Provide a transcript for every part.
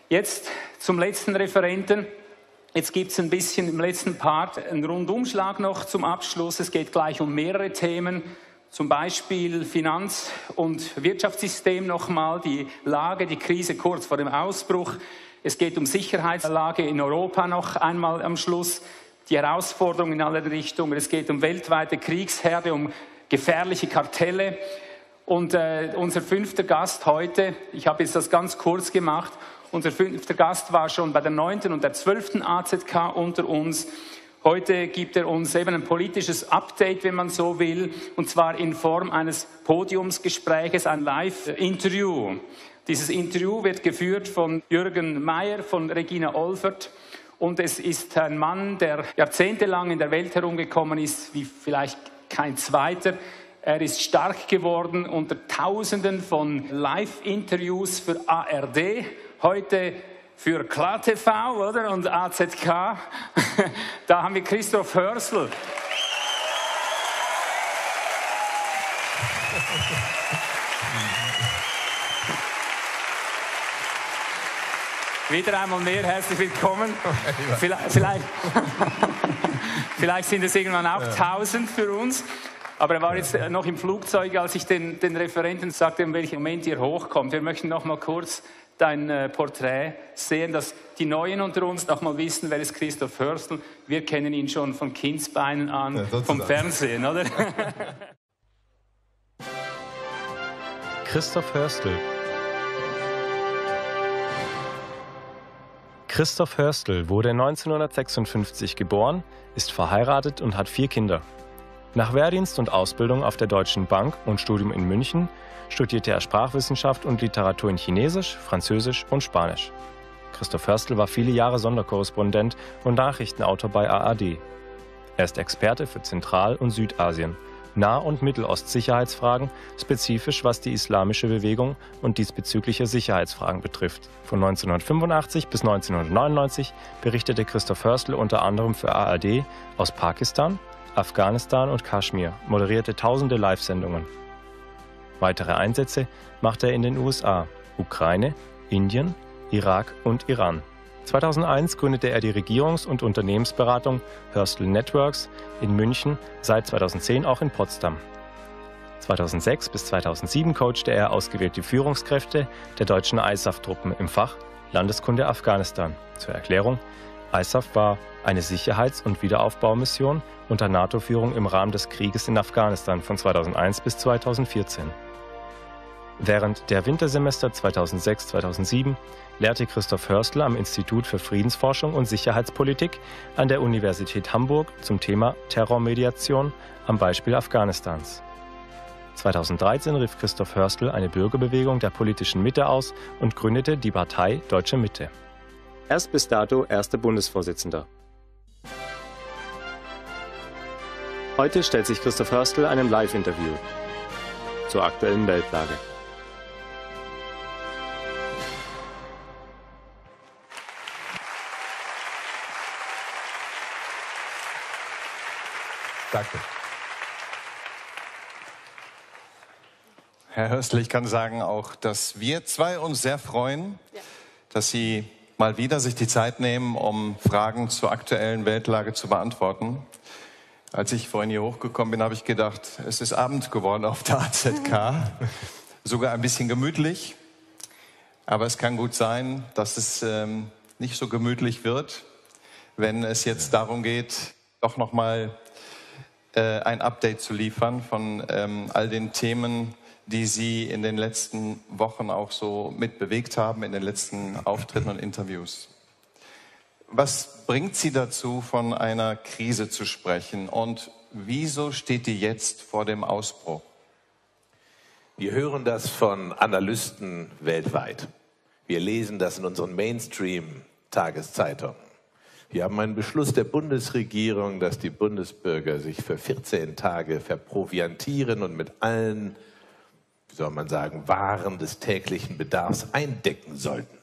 Jetzt zum letzten Referenten. Jetzt gibt es ein bisschen im letzten Part einen Rundumschlag noch zum Abschluss. Es geht gleich um mehrere Themen, zum Beispiel Finanz- und Wirtschaftssystem nochmal, die Lage, die Krise kurz vor dem Ausbruch. Es geht um Sicherheitslage in Europa noch einmal am Schluss, die Herausforderungen in alle Richtungen. Es geht um weltweite Kriegsherde, um gefährliche Kartelle. Und unser 5. Gast heute, ich habe jetzt das ganz kurz gemacht, unser 5. Gast war schon bei der 9. und der 12. AZK unter uns. Heute gibt er uns eben ein politisches Update, wenn man so will, und zwar in Form eines Podiumsgespräches, ein Live-Interview. Dieses Interview wird geführt von Jürgen Meyer, von Regina Olfert, und es ist ein Mann, der jahrzehntelang in der Welt herumgekommen ist, wie vielleicht kein zweiter. Er ist stark geworden unter Tausenden von Live-Interviews für ARD, heute für KlarTV, oder? Und AZK. Da haben wir Christoph Hörstel. Wieder einmal mehr herzlich willkommen. Vielleicht sind es irgendwann auch 1000 für uns. Aber er war jetzt noch im Flugzeug, als ich den Referenten sagte, in welchem Moment ihr hochkommt. Wir möchten noch mal kurz dein Porträt sehen, dass die Neuen unter uns noch mal wissen, wer ist Christoph Hörstel. Wir kennen ihn schon von Kindsbeinen an, vom Fernsehen, oder? Christoph Hörstel. Christoph Hörstel wurde 1956 geboren, ist verheiratet und hat 4 Kinder. Nach Wehrdienst und Ausbildung auf der Deutschen Bank und Studium in München studierte er Sprachwissenschaft und Literatur in Chinesisch, Französisch und Spanisch. Christoph Hörstel war viele Jahre Sonderkorrespondent und Nachrichtenautor bei ARD. Er ist Experte für Zentral- und Südasien, Nah- und Mittelost-Sicherheitsfragen, spezifisch was die islamische Bewegung und diesbezügliche Sicherheitsfragen betrifft. Von 1985 bis 1999 berichtete Christoph Hörstel unter anderem für ARD aus Pakistan, Afghanistan und Kaschmir, moderierte tausende Live-Sendungen. Weitere Einsätze machte er in den USA, Ukraine, Indien, Irak und Iran. 2001 gründete er die Regierungs- und Unternehmensberatung Hörstel Networks in München, seit 2010 auch in Potsdam. 2006 bis 2007 coachte er ausgewählte Führungskräfte der deutschen ISAF-Truppen im Fach Landeskunde Afghanistan. Zur Erklärung: ISAF war eine Sicherheits- und Wiederaufbaumission unter NATO-Führung im Rahmen des Krieges in Afghanistan von 2001 bis 2014. Während der Wintersemester 2006-2007 lehrte Christoph Hörstel am Institut für Friedensforschung und Sicherheitspolitik an der Universität Hamburg zum Thema Terrormediation am Beispiel Afghanistans. 2013 rief Christoph Hörstel eine Bürgerbewegung der politischen Mitte aus und gründete die Partei Deutsche Mitte. Er ist bis dato erster Bundesvorsitzender. Heute stellt sich Christoph Hörstel einem Live-Interview zur aktuellen Weltlage. Danke. Herr Hörstel, ich kann sagen auch, dass wir zwei uns sehr freuen, dass Sie mal wieder sich die Zeit nehmen, um Fragen zur aktuellen Weltlage zu beantworten. Als ich vorhin hier hochgekommen bin, habe ich gedacht, es ist Abend geworden auf der AZK. Sogar ein bisschen gemütlich. Aber es kann gut sein, dass es nicht so gemütlich wird, wenn es jetzt darum geht, doch nochmal ein Update zu liefern von all den Themen, die Sie in den letzten Wochen auch so mitbewegt haben, in den letzten Auftritten und Interviews. Was bringt Sie dazu, von einer Krise zu sprechen, und wieso steht die jetzt vor dem Ausbruch? Wir hören das von Analysten weltweit. Wir lesen das in unseren Mainstream-Tageszeitungen. Wir haben einen Beschluss der Bundesregierung, dass die Bundesbürger sich für 14 Tage verproviantieren und mit allen, wie soll man sagen, Waren des täglichen Bedarfs eindecken sollten.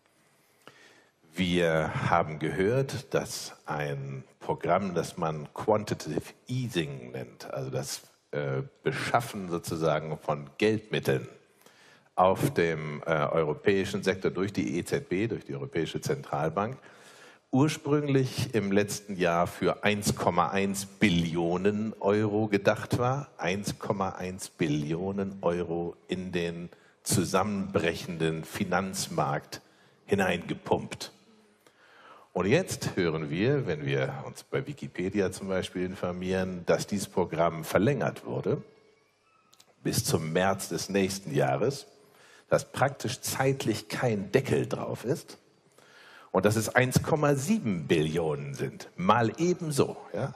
Wir haben gehört, dass ein Programm, das man Quantitative Easing nennt, also das Beschaffen sozusagen von Geldmitteln, auf dem europäischen Sektor durch die EZB, durch die Europäische Zentralbank, ursprünglich im letzten Jahr für 1,1 Billionen Euro gedacht war. 1,1 Billionen Euro in den zusammenbrechenden Finanzmarkt hineingepumpt. Und jetzt hören wir, wenn wir uns bei Wikipedia zum Beispiel informieren, dass dieses Programm verlängert wurde bis zum März des nächsten Jahres, dass praktisch zeitlich kein Deckel drauf ist und dass es 1,7 Billionen sind, mal ebenso. Ja?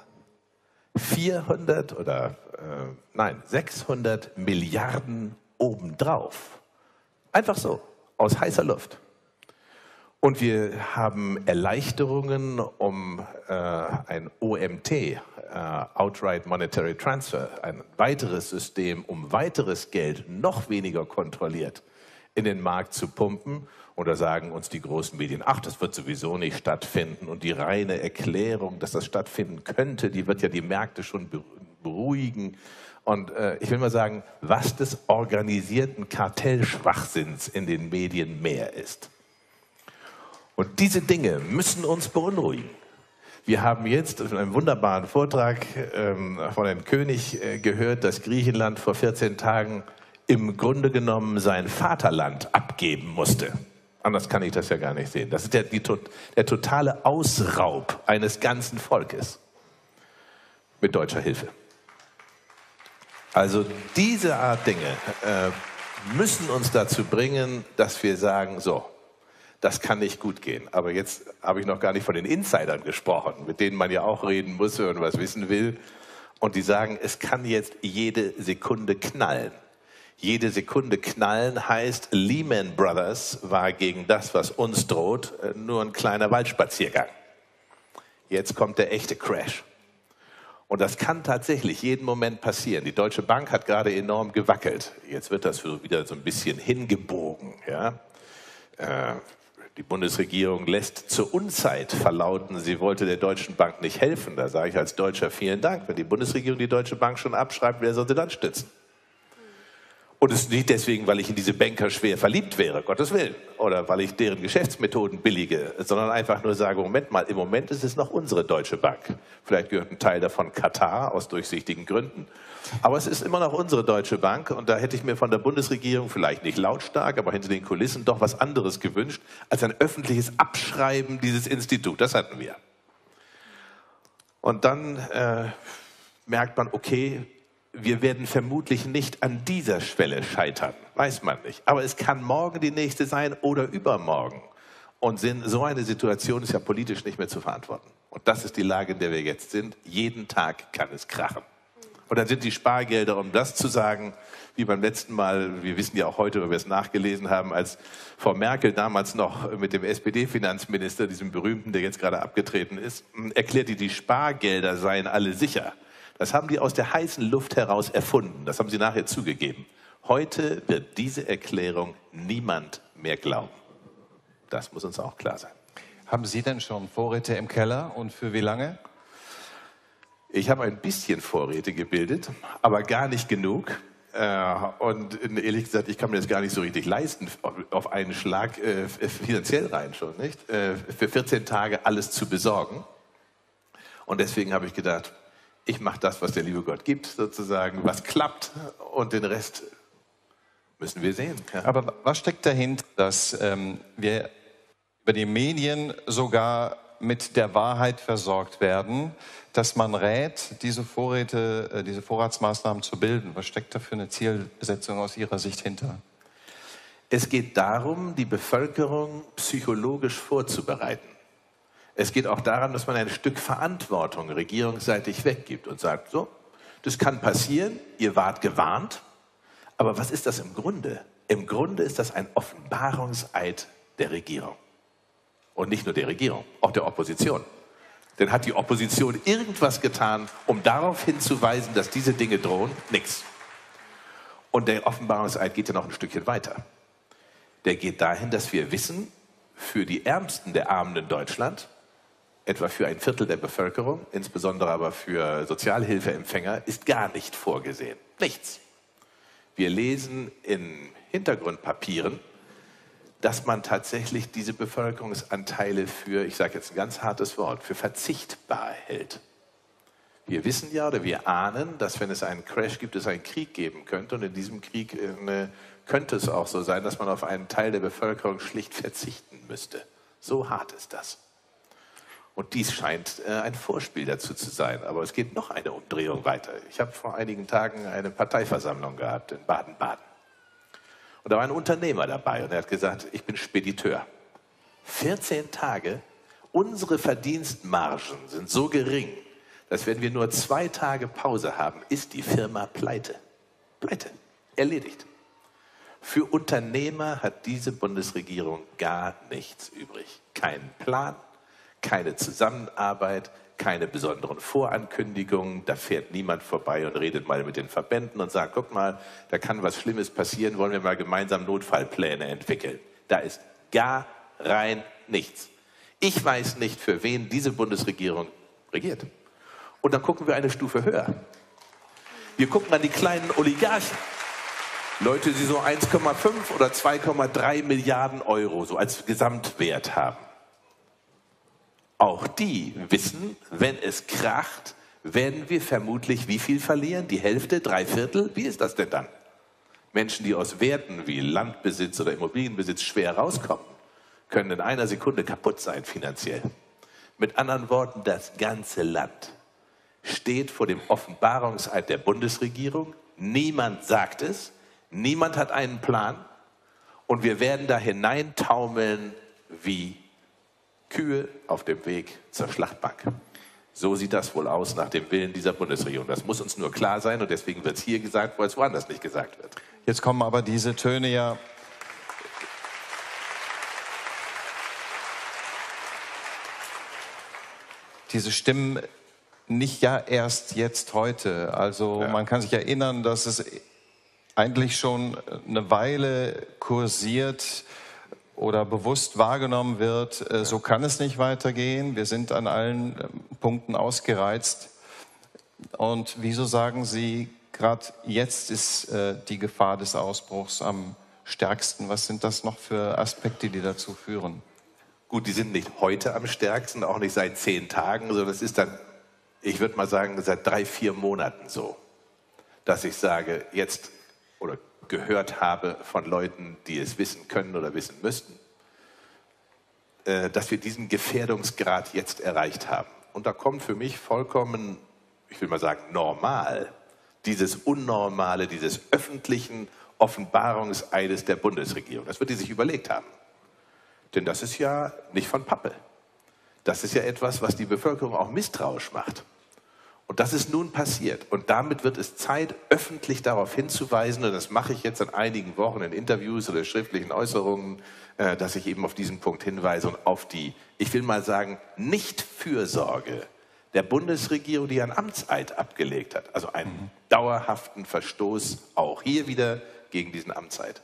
600 Milliarden obendrauf. Einfach so, aus heißer Luft. Und wir haben Erleichterungen um ein OMT, Outright Monetary Transfer, ein weiteres System, um weiteres Geld noch weniger kontrolliert in den Markt zu pumpen. Und da sagen uns die großen Medien, ach, das wird sowieso nicht stattfinden. Und die reine Erklärung, dass das stattfinden könnte, die wird ja die Märkte schon beruhigen. Und ich will mal sagen, was des organisierten Kartellschwachsinns in den Medien mehr ist. Und diese Dinge müssen uns beunruhigen. Wir haben jetzt in einem wunderbaren Vortrag von Herrn König gehört, dass Griechenland vor 14 Tagen im Grunde genommen sein Vaterland abgeben musste. Anders kann ich das ja gar nicht sehen. Das ist der totale Ausraub eines ganzen Volkes mit deutscher Hilfe. Also diese Art Dinge müssen uns dazu bringen, dass wir sagen, so, das kann nicht gut gehen. Aber jetzt habe ich noch gar nicht von den Insidern gesprochen, mit denen man ja auch reden muss, wenn man was wissen will. Und die sagen, es kann jetzt jede Sekunde knallen. Jede Sekunde knallen heißt, Lehman Brothers war gegen das, was uns droht, nur ein kleiner Waldspaziergang. Jetzt kommt der echte Crash. Und das kann tatsächlich jeden Moment passieren. Die Deutsche Bank hat gerade enorm gewackelt. Jetzt wird das wieder so ein bisschen hingebogen. Ja? Die Bundesregierung lässt zur Unzeit verlauten, sie wollte der Deutschen Bank nicht helfen. Da sage ich als Deutscher vielen Dank. Wenn die Bundesregierung die Deutsche Bank schon abschreibt, wer sollte dann stützen? Und es ist nicht deswegen, weil ich in diese Banker schwer verliebt wäre, Gottes Willen, oder weil ich deren Geschäftsmethoden billige, sondern einfach nur sage, Moment mal, im Moment ist es noch unsere Deutsche Bank. Vielleicht gehört ein Teil davon Katar aus durchsichtigen Gründen. Aber es ist immer noch unsere Deutsche Bank und da hätte ich mir von der Bundesregierung vielleicht nicht lautstark, aber hinter den Kulissen doch was anderes gewünscht, als ein öffentliches Abschreiben dieses Instituts. Das hatten wir. Und dann merkt man, okay, wir werden vermutlich nicht an dieser Schwelle scheitern, weiß man nicht. Aber es kann morgen die nächste sein oder übermorgen. Und so eine Situation ist ja politisch nicht mehr zu verantworten. Und das ist die Lage, in der wir jetzt sind. Jeden Tag kann es krachen. Und dann sind die Spargelder, um das zu sagen, wie beim letzten Mal, wir wissen ja auch heute, weil wir es nachgelesen haben, als Frau Merkel damals noch mit dem SPD-Finanzminister, diesem berühmten, der jetzt gerade abgetreten ist, erklärte, die Spargelder seien alle sicher. Das haben die aus der heißen Luft heraus erfunden. Das haben sie nachher zugegeben. Heute wird diese Erklärung niemand mehr glauben. Das muss uns auch klar sein. Haben Sie denn schon Vorräte im Keller und für wie lange? Ich habe ein bisschen Vorräte gebildet, aber gar nicht genug. Und ehrlich gesagt, ich kann mir das gar nicht so richtig leisten, auf einen Schlag finanziell rein schon, nicht? Für 14 Tage alles zu besorgen. Und deswegen habe ich gedacht, ich mache das, was der liebe Gott gibt, sozusagen, was klappt und den Rest müssen wir sehen. Ja. Aber was steckt dahinter, dass wir über die Medien sogar mit der Wahrheit versorgt werden, dass man rät, diese Vorräte, diese Vorratsmaßnahmen zu bilden? Was steckt da für eine Zielsetzung aus Ihrer Sicht hinter? Es geht darum, die Bevölkerung psychologisch vorzubereiten. Es geht auch daran, dass man ein Stück Verantwortung regierungsseitig weggibt und sagt, so, das kann passieren, ihr wart gewarnt, aber was ist das im Grunde? Im Grunde ist das ein Offenbarungseid der Regierung. Und nicht nur der Regierung, auch der Opposition. Denn hat die Opposition irgendwas getan, um darauf hinzuweisen, dass diese Dinge drohen? Nix. Und der Offenbarungseid geht ja noch ein Stückchen weiter. Der geht dahin, dass wir wissen, für die Ärmsten der Armen in Deutschland, etwa für ein Viertel der Bevölkerung, insbesondere aber für Sozialhilfeempfänger, ist gar nicht vorgesehen. Nichts. Wir lesen in Hintergrundpapieren, dass man tatsächlich diese Bevölkerungsanteile für, ich sage jetzt ein ganz hartes Wort, für verzichtbar hält. Wir wissen ja oder wir ahnen, dass wenn es einen Crash gibt, es einen Krieg geben könnte. Und in diesem Krieg könnte es auch so sein, dass man auf einen Teil der Bevölkerung schlicht verzichten müsste. So hart ist das. Und dies scheint ein Vorspiel dazu zu sein. Aber es geht noch eine Umdrehung weiter. Ich habe vor einigen Tagen eine Parteiversammlung gehabt in Baden-Baden. Und da war ein Unternehmer dabei und er hat gesagt, ich bin Spediteur. 14 Tage, unsere Verdienstmargen sind so gering, dass wenn wir nur 2 Tage Pause haben, ist die Firma pleite. Pleite. Erledigt. Für Unternehmer hat diese Bundesregierung gar nichts übrig. Keinen Plan, keine Zusammenarbeit, keine besonderen Vorankündigungen. Da fährt niemand vorbei und redet mal mit den Verbänden und sagt, guck mal, da kann was Schlimmes passieren, wollen wir mal gemeinsam Notfallpläne entwickeln. Da ist gar rein nichts. Ich weiß nicht, für wen diese Bundesregierung regiert. Und dann gucken wir eine Stufe höher. Wir gucken an die kleinen Oligarchen. Leute, die so 1,5 oder 2,3 Milliarden Euro so als Gesamtwert haben. Auch die wissen, wenn es kracht, werden wir vermutlich wie viel verlieren? Die Hälfte, 3/4? Wie ist das denn dann? Menschen, die aus Werten wie Landbesitz oder Immobilienbesitz schwer rauskommen, können in einer Sekunde kaputt sein finanziell. Mit anderen Worten, das ganze Land steht vor dem Offenbarungseid der Bundesregierung. Niemand sagt es, niemand hat einen Plan und wir werden da hineintaumeln wie Kühe auf dem Weg zur Schlachtbank. So sieht das wohl aus nach dem Willen dieser Bundesregierung. Das muss uns nur klar sein und deswegen wird es hier gesagt, weil es woanders nicht gesagt wird. Jetzt kommen aber diese Töne ja diese Stimmen nicht ja erst jetzt heute. Also ja. Man kann sich erinnern, dass es eigentlich schon eine Weile kursiert oder bewusst wahrgenommen wird, so kann es nicht weitergehen. Wir sind an allen Punkten ausgereizt. Und wieso sagen Sie, gerade jetzt ist die Gefahr des Ausbruchs am stärksten? Was sind das noch für Aspekte, die dazu führen? Gut, die sind nicht heute am stärksten, auch nicht seit 10 Tagen, sondern es ist dann, ich würde mal sagen, seit 3, 4 Monaten so, dass ich sage, jetzt oder gehört habe von Leuten, die es wissen können oder wissen müssten, dass wir diesen Gefährdungsgrad jetzt erreicht haben. Und da kommt für mich vollkommen, ich will mal sagen, normal, dieses Unnormale, dieses öffentlichen Offenbarungseides der Bundesregierung. Das wird die sich überlegt haben. Denn das ist ja nicht von Pappe. Das ist ja etwas, was die Bevölkerung auch misstrauisch macht. Und das ist nun passiert. Und damit wird es Zeit, öffentlich darauf hinzuweisen, und das mache ich jetzt in einigen Wochen in Interviews oder schriftlichen Äußerungen, dass ich eben auf diesen Punkt hinweise und auf die, ich will mal sagen, Nichtfürsorge der Bundesregierung, die einen Amtseid abgelegt hat. Also einen dauerhaften Verstoß auch hier wieder gegen diesen Amtseid.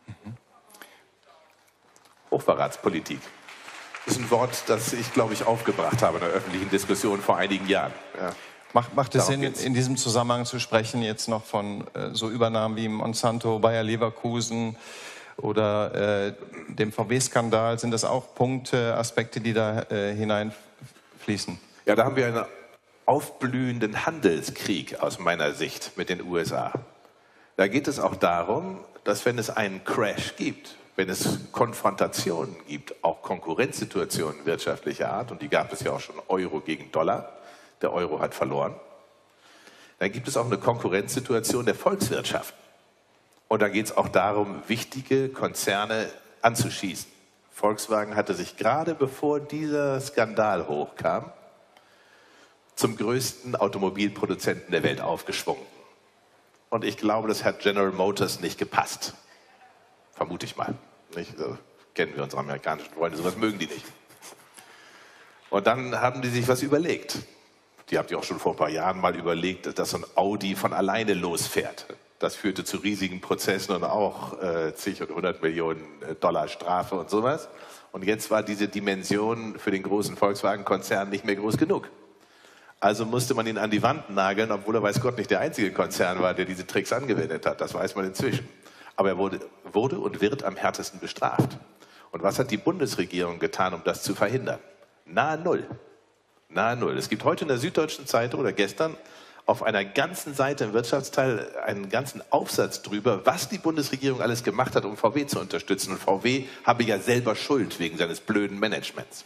Hochverratspolitik. Das ist ein Wort, das ich, glaube ich, aufgebracht habe in der öffentlichen Diskussion vor einigen Jahren. Ja. Macht es Sinn, in diesem Zusammenhang zu sprechen, jetzt noch von so Übernahmen wie Monsanto, Bayer Leverkusen oder dem VW-Skandal? Sind das auch Punkte, Aspekte, die da hineinfließen? Ja, da haben wir einen aufblühenden Handelskrieg aus meiner Sicht mit den USA. Da geht es auch darum, dass wenn es einen Crash gibt, wenn es Konfrontationen gibt, auch Konkurrenzsituationen wirtschaftlicher Art, und die gab es ja auch schon Euro gegen Dollar, der Euro hat verloren, dann gibt es auch eine Konkurrenzsituation der Volkswirtschaften. Und da geht es auch darum, wichtige Konzerne anzuschießen. Volkswagen hatte sich gerade bevor dieser Skandal hochkam, zum größten Automobilproduzenten der Welt aufgeschwungen. Und ich glaube, das hat General Motors nicht gepasst. Vermute ich mal. Nicht? So kennen wir unsere amerikanischen Freunde, sowas mögen die nicht. Und dann haben die sich was überlegt. Die habt ihr auch schon vor ein paar Jahren mal überlegt, dass so ein Audi von alleine losfährt. Das führte zu riesigen Prozessen und auch zig und 100 Millionen Dollar Strafe und sowas. Und jetzt war diese Dimension für den großen Volkswagen-Konzern nicht mehr groß genug. Also musste man ihn an die Wand nageln, obwohl er weiß Gott nicht der einzige Konzern war, der diese Tricks angewendet hat. Das weiß man inzwischen. Aber er wurde und wird am härtesten bestraft. Und was hat die Bundesregierung getan, um das zu verhindern? Nahe Null. Nahe Null. Es gibt heute in der Süddeutschen Zeitung oder gestern auf einer ganzen Seite im Wirtschaftsteil einen ganzen Aufsatz drüber, was die Bundesregierung alles gemacht hat, um VW zu unterstützen. Und VW habe ja selber Schuld wegen seines blöden Managements.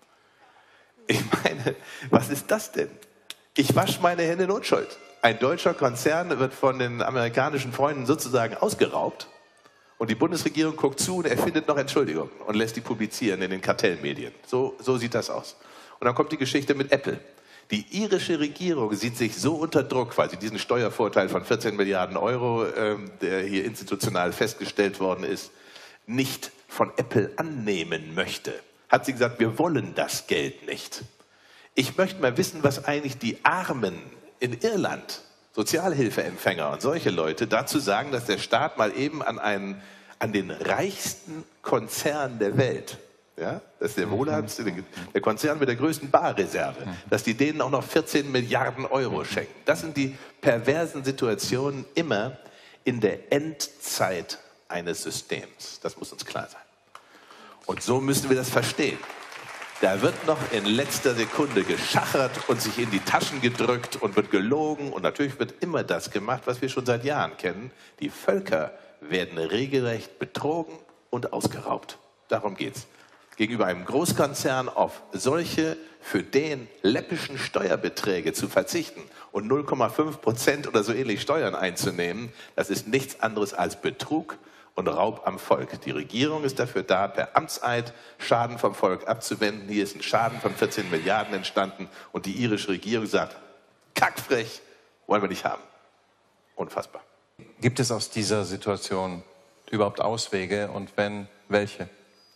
Ich meine, was ist das denn? Ich wasche meine Hände in Unschuld. Ein deutscher Konzern wird von den amerikanischen Freunden sozusagen ausgeraubt und die Bundesregierung guckt zu und erfindet noch Entschuldigungen und lässt die publizieren in den Kartellmedien. So sieht das aus. Und dann kommt die Geschichte mit Apple. Die irische Regierung sieht sich so unter Druck, weil sie diesen Steuervorteil von 14 Milliarden Euro, der hier institutional festgestellt worden ist, nicht von Apple annehmen möchte. Hat sie gesagt, wir wollen das Geld nicht. Ich möchte mal wissen, was eigentlich die Armen in Irland, Sozialhilfeempfänger und solche Leute dazu sagen, dass der Staat mal eben an den reichsten Konzern der Welt, ja, das ist der wohlhabendste, der Konzern mit der größten Barreserve, dass die denen auch noch 14 Milliarden Euro schenken. Das sind die perversen Situationen immer in der Endzeit eines Systems. Das muss uns klar sein. Und so müssen wir das verstehen. Da wird noch in letzter Sekunde geschachert und sich in die Taschen gedrückt und wird gelogen. Und natürlich wird immer das gemacht, was wir schon seit Jahren kennen. Die Völker werden regelrecht betrogen und ausgeraubt. Darum geht's. Gegenüber einem Großkonzern auf solche für den läppischen Steuerbeträge zu verzichten und 0,5% oder so ähnlich Steuern einzunehmen, das ist nichts anderes als Betrug und Raub am Volk. Die Regierung ist dafür da, per Amtseid Schaden vom Volk abzuwenden. Hier ist ein Schaden von 14 Milliarden entstanden und die irische Regierung sagt, kackfrech, wollen wir nicht haben. Unfassbar. Gibt es aus dieser Situation überhaupt Auswege und wenn, welche?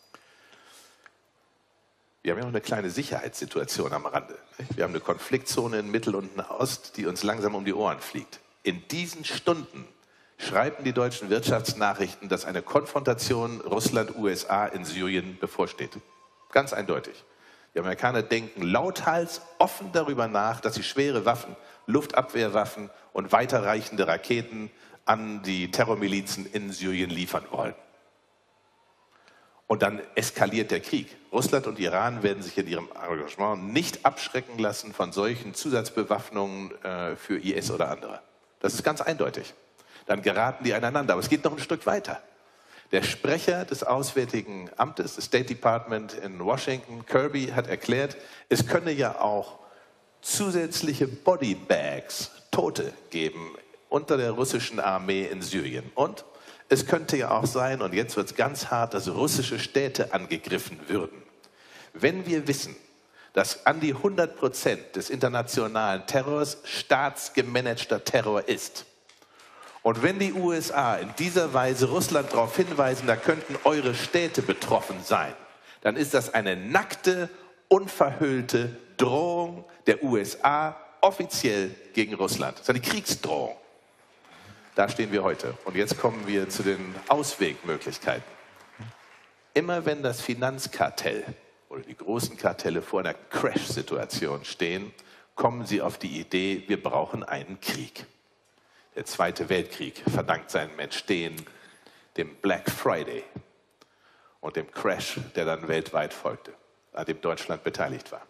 Wir haben ja noch eine kleine Sicherheitssituation am Rande. Wir haben eine Konfliktzone in Mittel- und Ost, die uns langsam um die Ohren fliegt. In diesen Stunden schreiben die deutschen Wirtschaftsnachrichten, dass eine Konfrontation Russland-USA in Syrien bevorsteht. Ganz eindeutig. Die Amerikaner denken lauthals offen darüber nach, dass sie schwere Waffen, Luftabwehrwaffen und weiterreichende Raketen an die Terrormilizen in Syrien liefern wollen. Und dann eskaliert der Krieg. Russland und Iran werden sich in ihrem Engagement nicht abschrecken lassen von solchen Zusatzbewaffnungen für IS oder andere. Das ist ganz eindeutig. Dann geraten die aneinander. Aber es geht noch ein Stück weiter. Der Sprecher des Auswärtigen Amtes, des State Department in Washington, Kirby, hat erklärt, es könne ja auch zusätzliche Bodybags, Tote geben unter der russischen Armee in Syrien. Und es könnte ja auch sein, und jetzt wird es ganz hart, dass russische Städte angegriffen würden. Wenn wir wissen, dass an die 100% des internationalen Terrors staatsgemanagter Terror ist, und wenn die USA in dieser Weise Russland darauf hinweisen, da könnten eure Städte betroffen sein, dann ist das eine nackte, unverhüllte Drohung der USA offiziell gegen Russland. Das ist eine Kriegsdrohung. Da stehen wir heute. Und jetzt kommen wir zu den Auswegmöglichkeiten. Immer wenn das Finanzkartell oder die großen Kartelle vor einer Crash-Situation stehen, kommen sie auf die Idee, wir brauchen einen Krieg. Der Zweite Weltkrieg verdankt seinem Entstehen dem Black Friday und dem Crash, der dann weltweit folgte, an dem Deutschland beteiligt war.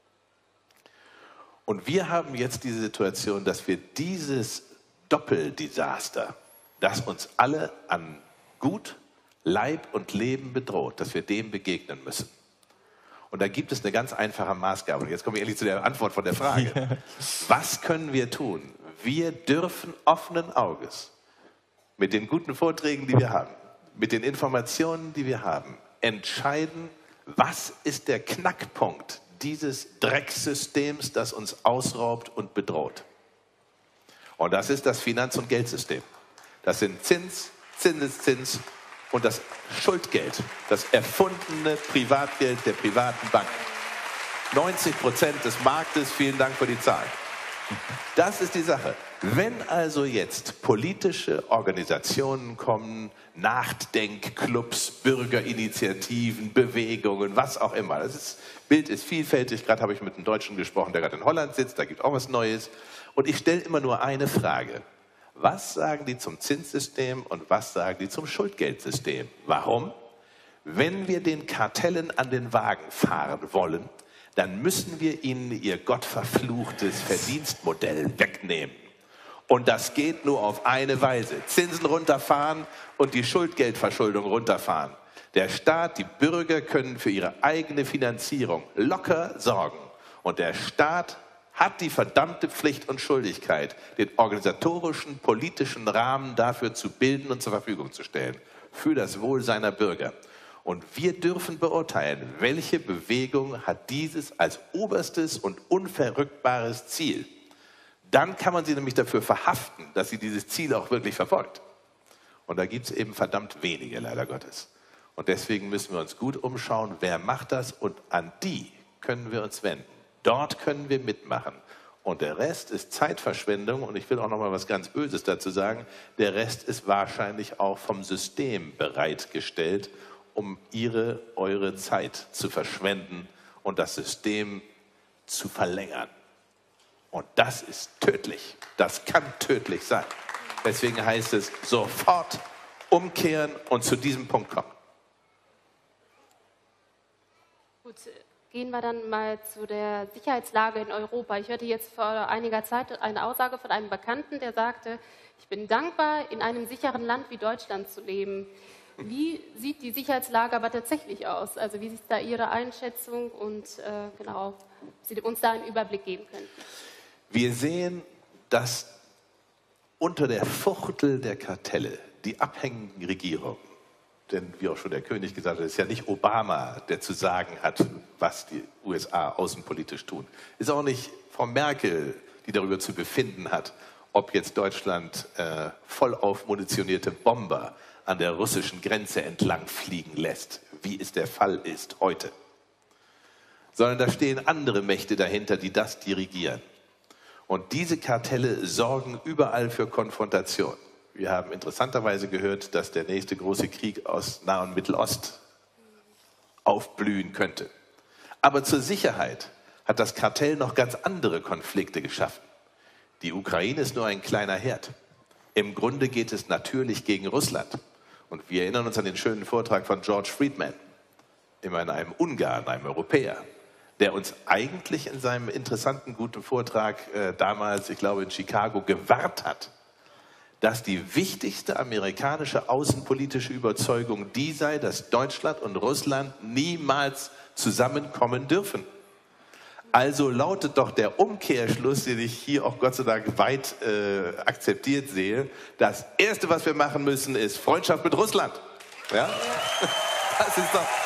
Und wir haben jetzt die Situation, dass wir dieses Doppeldesaster, das uns alle an Gut, Leib und Leben bedroht, dass wir dem begegnen müssen. Und da gibt es eine ganz einfache Maßgabe. Und jetzt komme ich endlich zu der Antwort von der Frage. Was können wir tun? Wir dürfen offenen Auges mit den guten Vorträgen, die wir haben, mit den Informationen, die wir haben, entscheiden, was ist der Knackpunkt dieses Drecksystems, das uns ausraubt und bedroht. Und das ist das Finanz- und Geldsystem. Das sind Zins, Zinseszins und das Schuldgeld, das erfundene Privatgeld der privaten Banken. 90% des Marktes, vielen Dank für die Zahl. Das ist die Sache. Wenn also jetzt politische Organisationen kommen, Nachdenkclubs, Bürgerinitiativen, Bewegungen, was auch immer. Das Bild ist vielfältig. Gerade habe ich mit einem Deutschen gesprochen, der gerade in Holland sitzt. Da gibt es auch was Neues. Und ich stelle immer nur eine Frage. Was sagen die zum Zinssystem und was sagen die zum Schuldgeldsystem? Warum? Wenn wir den Kartellen an den Wagen fahren wollen, dann müssen wir ihnen ihr gottverfluchtes Verdienstmodell wegnehmen. Und das geht nur auf eine Weise. Zinsen runterfahren und die Schuldgeldverschuldung runterfahren. Der Staat, die Bürger können für ihre eigene Finanzierung locker sorgen. Und der Staat hat die verdammte Pflicht und Schuldigkeit, den organisatorischen, politischen Rahmen dafür zu bilden und zur Verfügung zu stellen. Für das Wohl seiner Bürger. Und wir dürfen beurteilen, welche Bewegung hat dieses als oberstes und unverrückbares Ziel. Dann kann man sie nämlich dafür verhaften, dass sie dieses Ziel auch wirklich verfolgt. Und da gibt es eben verdammt wenige, leider Gottes. Und deswegen müssen wir uns gut umschauen, wer macht das, und an die können wir uns wenden. Dort können wir mitmachen. Und der Rest ist Zeitverschwendung. Und ich will auch noch mal was ganz Böses dazu sagen. Der Rest ist wahrscheinlich auch vom System bereitgestellt, um eure Zeit zu verschwenden und das System zu verlängern. Und das ist tödlich. Das kann tödlich sein. Deswegen heißt es, sofort umkehren und zu diesem Punkt kommen. Gut, gehen wir dann mal zu der Sicherheitslage in Europa. Ich hörte jetzt vor einiger Zeit eine Aussage von einem Bekannten, der sagte, ich bin dankbar, in einem sicheren Land wie Deutschland zu leben. Wie sieht die Sicherheitslage aber tatsächlich aus? Also wie ist da Ihre Einschätzung und genau, ob Sie uns da einen Überblick geben können? Wir sehen, dass unter der Fuchtel der Kartelle die abhängigen Regierungen, denn wie auch schon der König gesagt hat, es ist ja nicht Obama, der zu sagen hat, was die USA außenpolitisch tun. Es ist auch nicht Frau Merkel, die darüber zu befinden hat, ob jetzt Deutschland vollauf munitionierte Bomber an der russischen Grenze entlang fliegen lässt, wie es der Fall ist heute. Sondern da stehen andere Mächte dahinter, die das dirigieren. Und diese Kartelle sorgen überall für Konfrontation. Wir haben interessanterweise gehört, dass der nächste große Krieg aus Nah- und Mittelost aufblühen könnte. Aber zur Sicherheit hat das Kartell noch ganz andere Konflikte geschaffen. Die Ukraine ist nur ein kleiner Herd. Im Grunde geht es natürlich gegen Russland. Und wir erinnern uns an den schönen Vortrag von George Friedman, immerhin einem Ungarn, einem Europäer, der uns eigentlich in seinem interessanten, guten Vortrag damals, ich glaube in Chicago, gewarnt hat, dass die wichtigste amerikanische außenpolitische Überzeugung die sei, dass Deutschland und Russland niemals zusammenkommen dürfen. Also lautet doch der Umkehrschluss, den ich hier auch Gott sei Dank weit akzeptiert sehe, das Erste, was wir machen müssen, ist Freundschaft mit Russland. Ja? Das ist doch...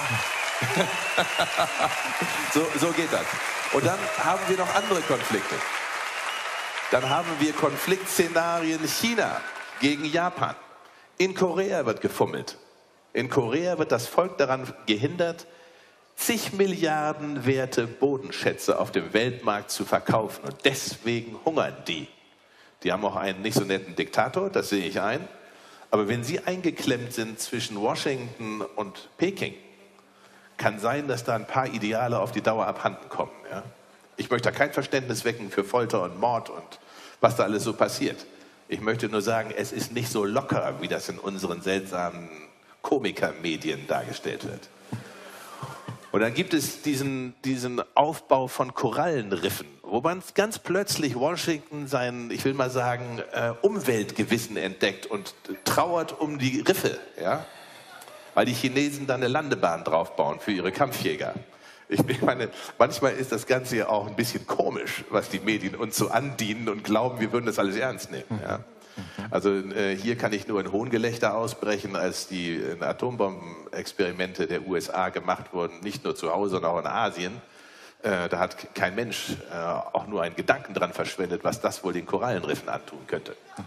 So geht das. Und dann haben wir noch andere Konflikte. Dann haben wir Konfliktszenarien China gegen Japan. In Korea wird gefummelt. In Korea wird das Volk daran gehindert, zig Milliarden werte Bodenschätze auf dem Weltmarkt zu verkaufen. Und deswegen hungern die. Die haben auch einen nicht so netten Diktator, das sehe ich ein. Aber wenn sie eingeklemmt sind zwischen Washington und Peking, kann sein, dass da ein paar Ideale auf die Dauer abhanden kommen. Ja? Ich möchte da kein Verständnis wecken für Folter und Mord und was da alles so passiert. Ich möchte nur sagen, es ist nicht so locker, wie das in unseren seltsamen Komikermedien dargestellt wird. Und dann gibt es diesen Aufbau von Korallenriffen, wo man ganz plötzlich Washington sein, ich will mal sagen, Umweltgewissen entdeckt und trauert um die Riffe, ja? Weil die Chinesen da eine Landebahn draufbauen für ihre Kampfjäger. Ich meine, manchmal ist das Ganze ja auch ein bisschen komisch, was die Medien uns so andienen und glauben, wir würden das alles ernst nehmen. Ja? Also hier kann ich nur ein Hohngelächter ausbrechen, als die Atombombenexperimente der USA gemacht wurden, nicht nur zu Hause, sondern auch in Asien. Da hat kein Mensch auch nur einen Gedanken dran verschwendet, was das wohl den Korallenriffen antun könnte.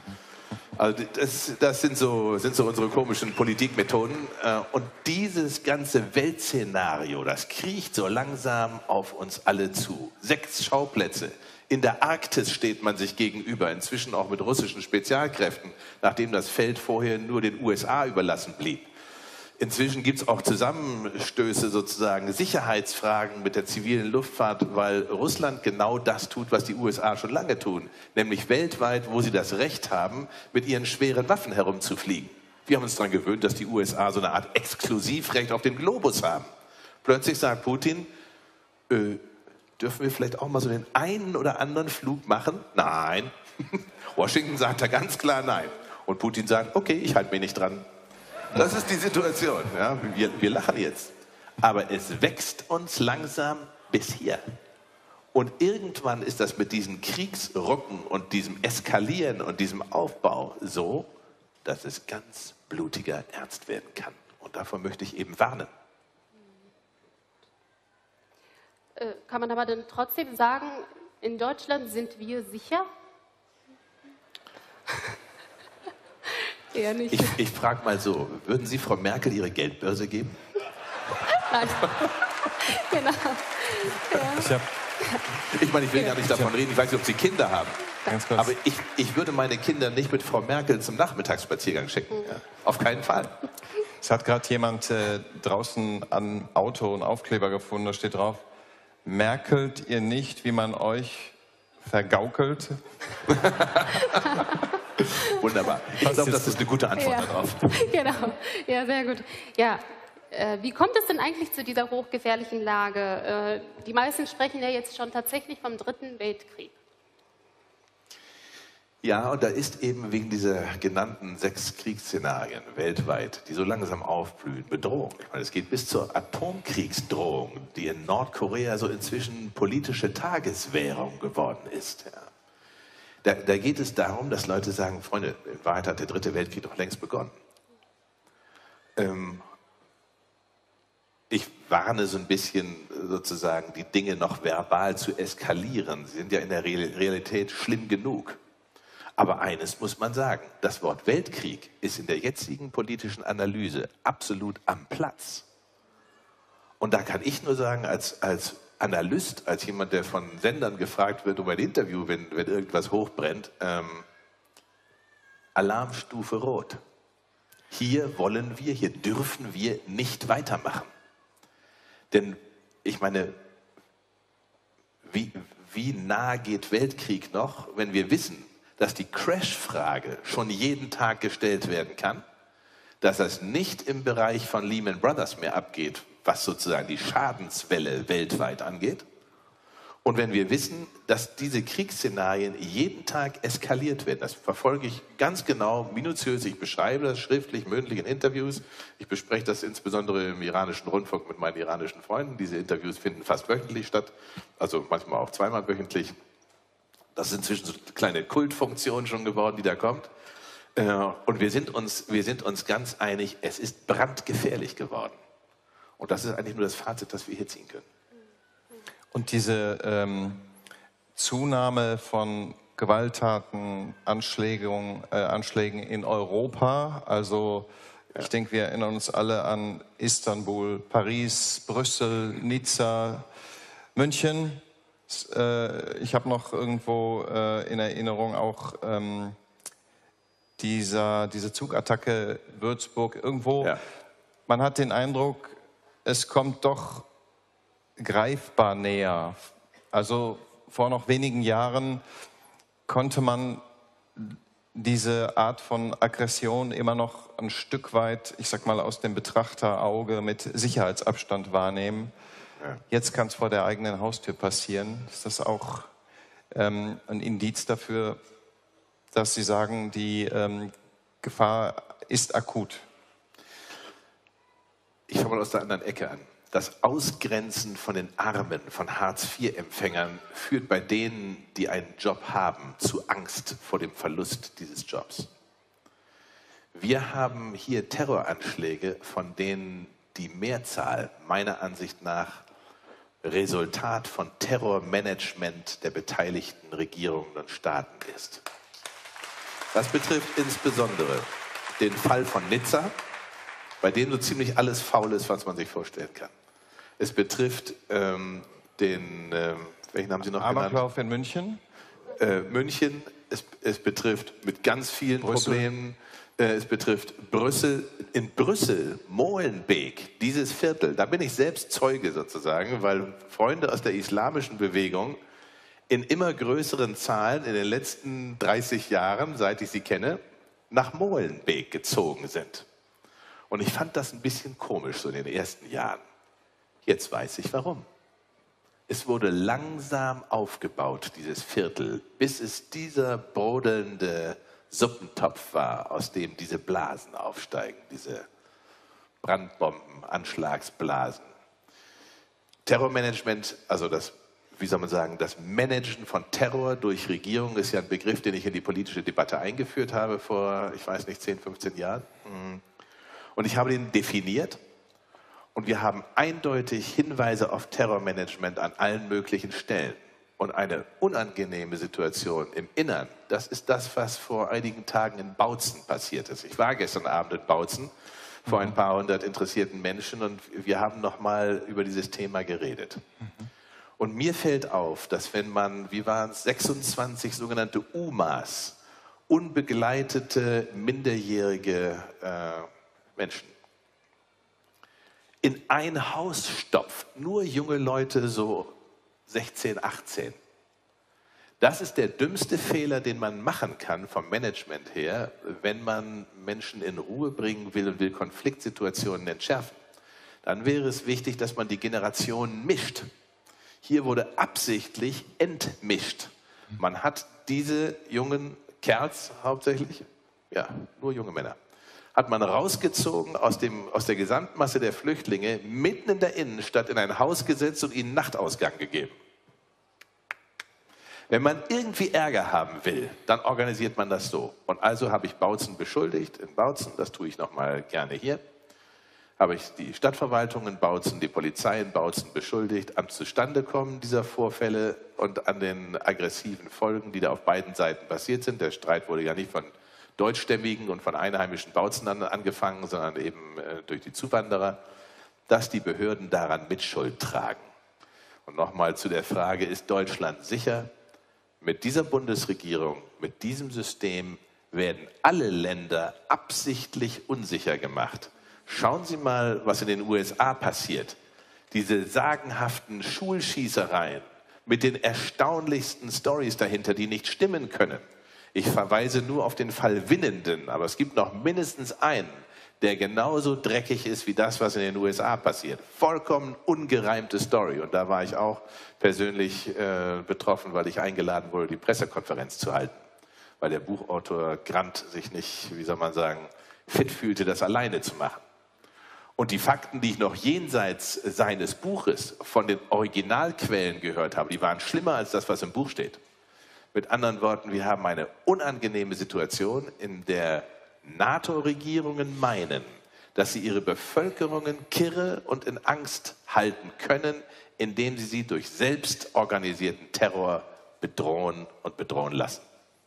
Also das sind so unsere komischen Politikmethoden. Und dieses ganze Weltszenario, das kriecht so langsam auf uns alle zu. 6 Schauplätze. In der Arktis steht man sich gegenüber, inzwischen auch mit russischen Spezialkräften, nachdem das Feld vorher nur den USA überlassen blieb. Inzwischen gibt es auch Zusammenstöße, sozusagen Sicherheitsfragen mit der zivilen Luftfahrt, weil Russland genau das tut, was die USA schon lange tun, nämlich weltweit, wo sie das Recht haben, mit ihren schweren Waffen herumzufliegen. Wir haben uns daran gewöhnt, dass die USA so eine Art Exklusivrecht auf den Globus haben. Plötzlich sagt Putin, dürfen wir vielleicht auch mal so den einen oder anderen Flug machen? Nein. Washington sagt da ganz klar nein. Und Putin sagt, okay, ich halte mich nicht dran. Das ist die Situation. Ja? Wir lachen jetzt. Aber es wächst uns langsam bis hier. Und irgendwann ist das mit diesen Kriegsrucken und diesem Eskalieren und diesem Aufbau so, dass es ganz blutiger ernst werden kann. Und davor möchte ich eben warnen. Kann man aber dann trotzdem sagen, in Deutschland sind wir sicher? Eher nicht. Ich frage mal so, würden Sie Frau Merkel Ihre Geldbörse geben? Nein. Genau. Ja. Ich meine, ich will gar nicht davon reden, ich weiß nicht, ob Sie Kinder haben. Ganz kurz. Aber ich würde meine Kinder nicht mit Frau Merkel zum Nachmittagsspaziergang schicken. Ja? Auf keinen Fall. Es hat gerade jemand draußen am Auto einen Aufkleber gefunden, da steht drauf, merkelt ihr nicht, wie man euch vergaukelt? Wunderbar. Ich glaube, das ist eine gute Antwort darauf. Genau, ja, sehr gut. Ja, wie kommt es denn eigentlich zu dieser hochgefährlichen Lage? Die meisten sprechen ja jetzt schon tatsächlich vom Dritten Weltkrieg. Ja, und da ist eben wegen dieser genannten 6 Kriegsszenarien weltweit, die so langsam aufblühen, Bedrohung. Ich meine, es geht bis zur Atomkriegsdrohung, die in Nordkorea so inzwischen politische Tageswährung geworden ist. Ja. Da geht es darum, dass Leute sagen, Freunde, in Wahrheit hat der Dritte Weltkrieg doch längst begonnen. Ich warne so ein bisschen sozusagen, die Dinge noch verbal zu eskalieren. Sie sind ja in der Realität schlimm genug. Aber eines muss man sagen, das Wort Weltkrieg ist in der jetzigen politischen Analyse absolut am Platz. Und da kann ich nur sagen, als Analyst, als jemand, der von Sendern gefragt wird um ein Interview, wenn irgendwas hochbrennt, Alarmstufe Rot. Hier dürfen wir nicht weitermachen. Denn ich meine, wie nah geht Weltkrieg noch, wenn wir wissen, dass die Crash-Frage schon jeden Tag gestellt werden kann, dass das nicht im Bereich von Lehman Brothers mehr abgeht, was sozusagen die Schadenswelle weltweit angeht. Und wenn wir wissen, dass diese Kriegsszenarien jeden Tag eskaliert werden, das verfolge ich ganz genau, minutiös, ich beschreibe das schriftlich, mündlich in Interviews. Ich bespreche das insbesondere im iranischen Rundfunk mit meinen iranischen Freunden. Diese Interviews finden fast wöchentlich statt, also manchmal auch zweimal wöchentlich. Das ist inzwischen so eine kleine Kultfunktion schon geworden, die da kommt. Und wir sind uns ganz einig, es ist brandgefährlich geworden. Und das ist eigentlich nur das Fazit, das wir hier ziehen können. Und diese Zunahme von Gewalttaten, Anschlägen in Europa, also ich denke, wir erinnern uns alle an Istanbul, Paris, Brüssel, Nizza, München. Ich habe noch irgendwo in Erinnerung auch diese Zugattacke Würzburg irgendwo. Ja. Man hat den Eindruck, es kommt doch greifbar näher. Also vor noch wenigen Jahren konnte man diese Art von Aggression immer noch ein Stück weit, ich sag mal, aus dem Betrachterauge mit Sicherheitsabstand wahrnehmen. Ja. Jetzt kann es vor der eigenen Haustür passieren. Ist das auch ein Indiz dafür, dass Sie sagen, die Gefahr ist akut? Ich fange mal aus der anderen Ecke an. Das Ausgrenzen von den Armen, von Hartz-IV-Empfängern führt bei denen, die einen Job haben, zu Angst vor dem Verlust dieses Jobs. Wir haben hier Terroranschläge, von denen die Mehrzahl meiner Ansicht nach Resultat von Terrormanagement der beteiligten Regierungen und Staaten ist. Das betrifft insbesondere den Fall von Nizza, bei dem so ziemlich alles faul ist, was man sich vorstellen kann. Es betrifft welchen haben Sie noch genannt? Amoklauf in München. München. Es betrifft mit ganz vielen Problemen. Es betrifft Brüssel. In Brüssel, Molenbeek, dieses Viertel, da bin ich selbst Zeuge sozusagen, weil Freunde aus der islamischen Bewegung in immer größeren Zahlen in den letzten 30 Jahren, seit ich sie kenne, nach Molenbeek gezogen sind. Und ich fand das ein bisschen komisch so in den ersten Jahren. Jetzt weiß ich warum. Es wurde langsam aufgebaut, dieses Viertel, bis es dieser brodelnde Suppentopf war, aus dem diese Blasen aufsteigen, diese Brandbomben, Anschlagsblasen. Terrormanagement, also das, wie soll man sagen, das Managen von Terror durch Regierung ist ja ein Begriff, den ich in die politische Debatte eingeführt habe vor, ich weiß nicht, 10, 15 Jahren. Und ich habe den definiert. Und wir haben eindeutig Hinweise auf Terrormanagement an allen möglichen Stellen. Und eine unangenehme Situation im Innern, das ist das, was vor einigen Tagen in Bautzen passiert ist. Ich war gestern Abend in Bautzen vor ein paar hundert interessierten Menschen und wir haben nochmal über dieses Thema geredet. Und mir fällt auf, dass wenn man, wie waren es, 26 sogenannte UMAs, unbegleitete, minderjährige Menschen, in ein Haus stopft, nur junge Leute, so 16, 18. Das ist der dümmste Fehler, den man machen kann vom Management her, wenn man Menschen in Ruhe bringen will und will Konfliktsituationen entschärfen. Dann wäre es wichtig, dass man die Generationen mischt. Hier wurde absichtlich entmischt. Man hat diese jungen Kerls hauptsächlich, ja, nur junge Männer, hat man rausgezogen aus der Gesamtmasse der Flüchtlinge, mitten in der Innenstadt in ein Haus gesetzt und ihnen Nachtausgang gegeben. Wenn man irgendwie Ärger haben will, dann organisiert man das so. Und also habe ich Bautzen beschuldigt, in Bautzen, das tue ich nochmal gerne hier, habe ich die Stadtverwaltung in Bautzen, die Polizei in Bautzen beschuldigt, am Zustandekommen dieser Vorfälle und an den aggressiven Folgen, die da auf beiden Seiten passiert sind. Der Streit wurde ja nicht von deutschstämmigen und von einheimischen Bautzenern angefangen, sondern eben durch die Zuwanderer, dass die Behörden daran Mitschuld tragen. Und nochmal zu der Frage, ist Deutschland sicher? Mit dieser Bundesregierung, mit diesem System werden alle Länder absichtlich unsicher gemacht. Schauen Sie mal, was in den USA passiert. Diese sagenhaften Schulschießereien mit den erstaunlichsten Storys dahinter, die nicht stimmen können. Ich verweise nur auf den Fall Winnenden, aber es gibt noch mindestens einen, der genauso dreckig ist wie das, was in den USA passiert. Vollkommen ungereimte Story. Und da war ich auch persönlich betroffen, weil ich eingeladen wurde, die Pressekonferenz zu halten. Weil der Buchautor Grant sich nicht, wie soll man sagen, fit fühlte, das alleine zu machen. Und die Fakten, die ich noch jenseits seines Buches von den Originalquellen gehört habe, die waren schlimmer als das, was im Buch steht. Mit anderen Worten, wir haben eine unangenehme Situation, in der NATO-Regierungen meinen, dass sie ihre Bevölkerungen kirre und in Angst halten können, indem sie sie durch selbstorganisierten Terror bedrohen und bedrohen lassen.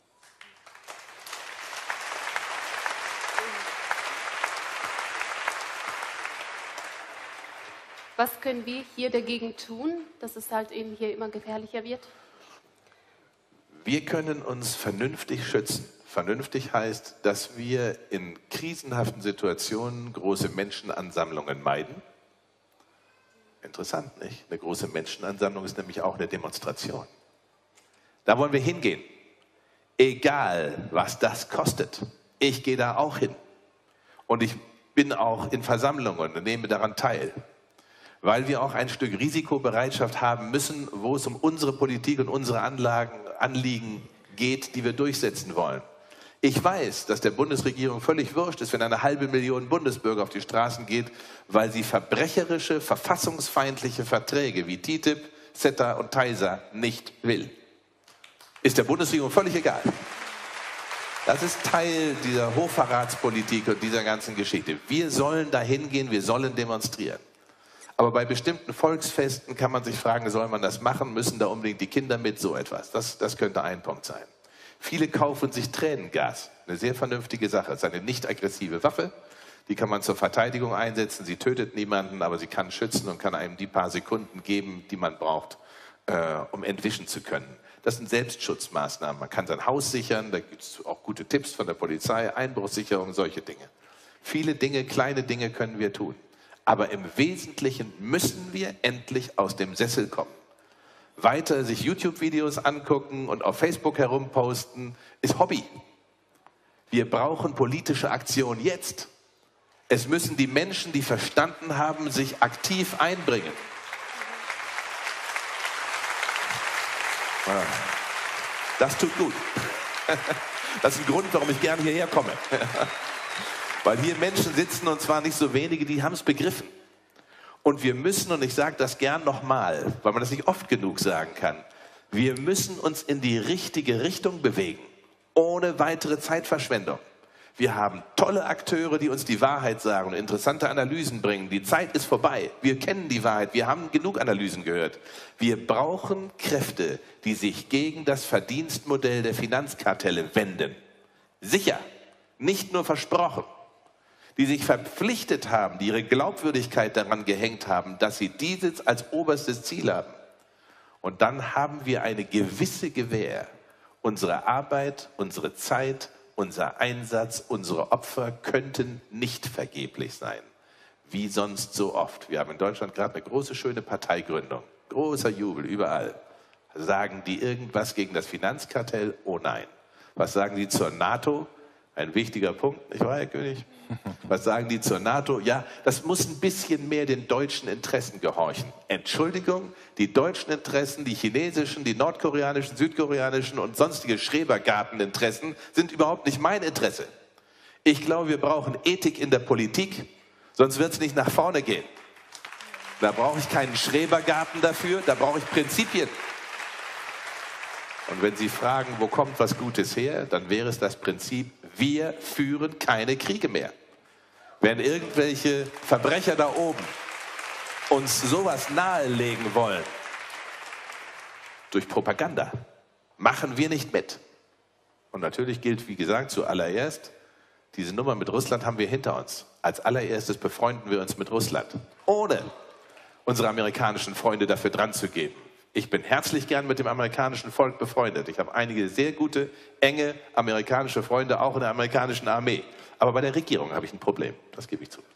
Was können wir hier dagegen tun, dass es halt eben hier immer gefährlicher wird? Wir können uns vernünftig schützen. Vernünftig heißt, dass wir in krisenhaften Situationen große Menschenansammlungen meiden. Interessant, nicht? Eine große Menschenansammlung ist nämlich auch eine Demonstration. Da wollen wir hingehen. Egal, was das kostet. Ich gehe da auch hin. Und ich bin auch in Versammlungen und nehme daran teil. Weil wir auch ein Stück Risikobereitschaft haben müssen, wo es um unsere Politik und unsere Anliegen geht, die wir durchsetzen wollen. Ich weiß, dass der Bundesregierung völlig wurscht ist, wenn 500.000 Bundesbürger auf die Straßen geht, weil sie verbrecherische, verfassungsfeindliche Verträge wie TTIP, CETA und TISA nicht will. Ist der Bundesregierung völlig egal. Das ist Teil dieser Hochverratspolitik und dieser ganzen Geschichte. Wir sollen dahin gehen, wir sollen demonstrieren. Aber bei bestimmten Volksfesten kann man sich fragen, soll man das machen? Müssen da unbedingt die Kinder mit? So etwas. Das könnte ein Punkt sein. Viele kaufen sich Tränengas. eine sehr vernünftige Sache. Es ist eine nicht aggressive Waffe. Die kann man zur Verteidigung einsetzen. Sie tötet niemanden, aber sie kann schützen und kann einem die paar Sekunden geben, die man braucht, um entwischen zu können. Das sind Selbstschutzmaßnahmen. Man kann sein Haus sichern, da gibt es auch gute Tipps von der Polizei, Einbruchssicherung, solche Dinge. Viele Dinge, kleine Dinge können wir tun. Aber im Wesentlichen müssen wir endlich aus dem Sessel kommen. Weiter sich YouTube-Videos angucken und auf Facebook herumposten, ist Hobby. Wir brauchen politische Aktion jetzt. Es müssen die Menschen, die verstanden haben, sich aktiv einbringen. Das tut gut. Das ist ein Grund, warum ich gerne hierher komme. Weil hier Menschen sitzen, und zwar nicht so wenige, die haben es begriffen. Und wir müssen, und ich sage das gern nochmal, weil man das nicht oft genug sagen kann, wir müssen uns in die richtige Richtung bewegen, ohne weitere Zeitverschwendung. Wir haben tolle Akteure, die uns die Wahrheit sagen und interessante Analysen bringen. Die Zeit ist vorbei. Wir kennen die Wahrheit. Wir haben genug Analysen gehört. Wir brauchen Kräfte, die sich gegen das Verdienstmodell der Finanzkartelle wenden. Sicher, nicht nur versprochen. Die sich verpflichtet haben, die ihre Glaubwürdigkeit daran gehängt haben, dass sie dieses als oberstes Ziel haben. Und dann haben wir eine gewisse Gewähr. Unsere Arbeit, unsere Zeit, unser Einsatz, unsere Opfer könnten nicht vergeblich sein. Wie sonst so oft. Wir haben in Deutschland gerade eine große, schöne Parteigründung. Großer Jubel überall. Sagen die irgendwas gegen das Finanzkartell? Oh nein. Was sagen die zur NATO? Ein wichtiger Punkt, nicht wahr, Herr König? Was sagen die zur NATO? Ja, das muss ein bisschen mehr den deutschen Interessen gehorchen. Entschuldigung, die deutschen Interessen, die chinesischen, die nordkoreanischen, südkoreanischen und sonstige Schrebergarteninteressen sind überhaupt nicht mein Interesse. Ich glaube, wir brauchen Ethik in der Politik, sonst wird es nicht nach vorne gehen. Da brauche ich keinen Schrebergarten dafür, da brauche ich Prinzipien. Und wenn Sie fragen, wo kommt was Gutes her, dann wäre es das Prinzip, wir führen keine Kriege mehr. Wenn irgendwelche Verbrecher da oben uns sowas nahelegen wollen, durch Propaganda, machen wir nicht mit. Und natürlich gilt, wie gesagt, zuallererst, diese Nummer mit Russland haben wir hinter uns. Als allererstes befreunden wir uns mit Russland, ohne unsere amerikanischen Freunde dafür dran zu geben. Ich bin herzlich gern mit dem amerikanischen Volk befreundet. Ich habe einige sehr gute, enge amerikanische Freunde, auch in der amerikanischen Armee. Aber bei der Regierung habe ich ein Problem. Das gebe ich zu.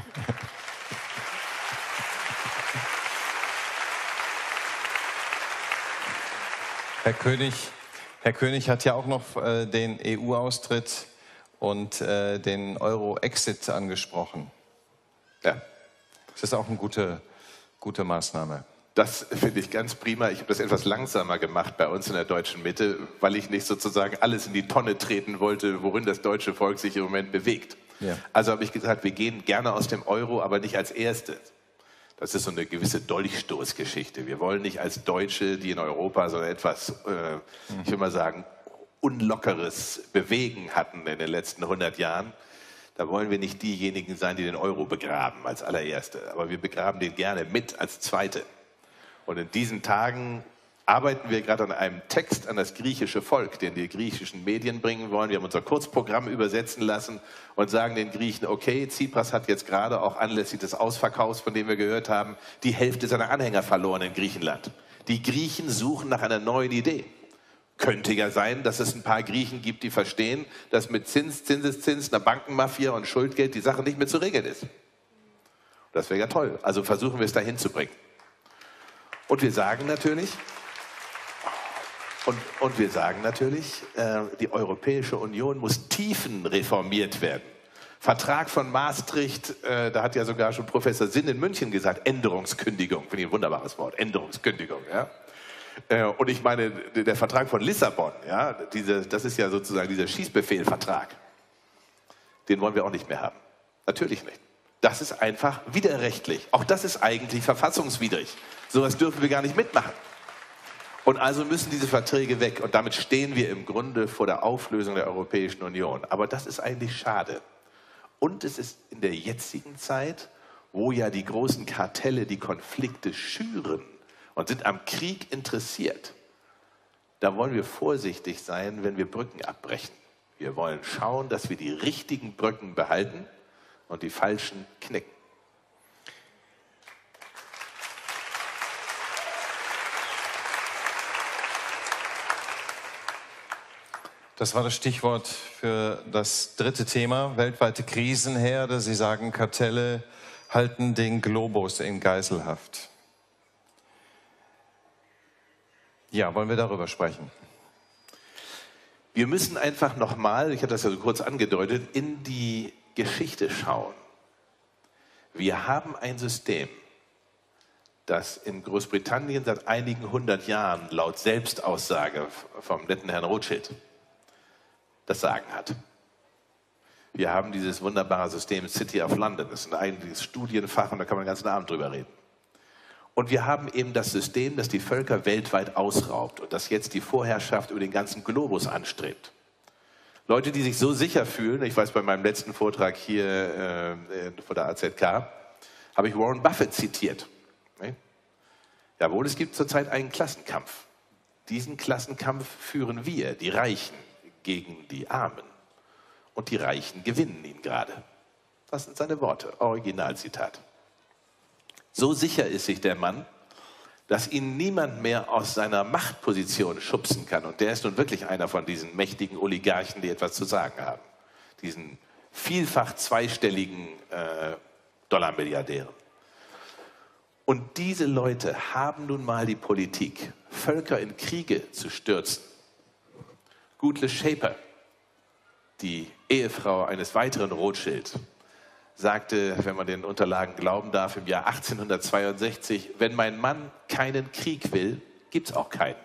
Herr König hat ja auch noch den EU-Austritt und den Euro-Exit angesprochen. Ja. Das ist auch eine gute Maßnahme. Das finde ich ganz prima. Ich habe das etwas langsamer gemacht bei uns in der deutschen Mitte, weil ich nicht sozusagen alles in die Tonne treten wollte, worin das deutsche Volk sich im Moment bewegt. Ja. Also habe ich gesagt, wir gehen gerne aus dem Euro, aber nicht als Erste. Das ist so eine gewisse Dolchstoßgeschichte. Wir wollen nicht als Deutsche, die in Europa so etwas, ich will mal sagen, unlockeres Bewegen hatten in den letzten 100 Jahren. Da wollen wir nicht diejenigen sein, die den Euro begraben als allererste. Aber wir begraben den gerne mit als Zweite. Und in diesen Tagen arbeiten wir gerade an einem Text an das griechische Volk, den die griechischen Medien bringen wollen. Wir haben unser Kurzprogramm übersetzen lassen und sagen den Griechen, okay, Tsipras hat jetzt gerade auch anlässlich des Ausverkaufs, von dem wir gehört haben, die Hälfte seiner Anhänger verloren in Griechenland. Die Griechen suchen nach einer neuen Idee. Könnte ja sein, dass es ein paar Griechen gibt, die verstehen, dass mit Zinseszins, einer Bankenmafia und Schuldgeld die Sache nicht mehr zu regeln ist. Das wäre ja toll. Also versuchen wir es dahin zu bringen. Und wir sagen natürlich, die Europäische Union muss tiefenreformiert werden. Vertrag von Maastricht, da hat ja sogar schon Professor Sinn in München gesagt, Änderungskündigung, finde ich ein wunderbares Wort, Änderungskündigung. Ja? Und ich meine, der Vertrag von Lissabon, ja, das ist ja sozusagen dieser Schießbefehlvertrag, den wollen wir auch nicht mehr haben. Natürlich nicht. Das ist einfach widerrechtlich. Auch das ist eigentlich verfassungswidrig. Sowas dürfen wir gar nicht mitmachen. Und also müssen diese Verträge weg. Und damit stehen wir im Grunde vor der Auflösung der Europäischen Union. Aber das ist eigentlich schade. Und es ist in der jetzigen Zeit, wo ja die großen Kartelle die Konflikte schüren und sind am Krieg interessiert. Da wollen wir vorsichtig sein, wenn wir Brücken abbrechen. Wir wollen schauen, dass wir die richtigen Brücken behalten und die falschen knicken. Das war das Stichwort für das dritte Thema, weltweite Krisenherde. Sie sagen, Kartelle halten den Globus in Geiselhaft. Ja, wollen wir darüber sprechen? Wir müssen einfach nochmal, ich hatte das ja so kurz angedeutet, in die Geschichte schauen. Wir haben ein System, das in Großbritannien seit einigen 100 Jahren laut Selbstaussage vom netten Herrn Rothschild das Sagen hat. Wir haben dieses wunderbare System City of London, das ist ein eigentliches Studienfach und da kann man den ganzen Abend drüber reden. Und wir haben eben das System, das die Völker weltweit ausraubt und das jetzt die Vorherrschaft über den ganzen Globus anstrebt. Leute, die sich so sicher fühlen, ich weiß, bei meinem letzten Vortrag hier vor der AZK, habe ich Warren Buffett zitiert. Jawohl, es gibt zurzeit einen Klassenkampf. Diesen Klassenkampf führen wir, die Reichen, gegen die Armen. Und die Reichen gewinnen ihn gerade. Das sind seine Worte, Originalzitat. So sicher ist sich der Mann, dass ihn niemand mehr aus seiner Machtposition schubsen kann. Und der ist nun wirklich einer von diesen mächtigen Oligarchen, die etwas zu sagen haben. Diesen vielfach zweistelligen Dollarmilliardären. Und diese Leute haben nun mal die Politik, Völker in Kriege zu stürzen. Gutle Shaper, die Ehefrau eines weiteren Rothschild, sagte, wenn man den Unterlagen glauben darf, im Jahr 1862, wenn mein Mann keinen Krieg will, gibt es auch keinen.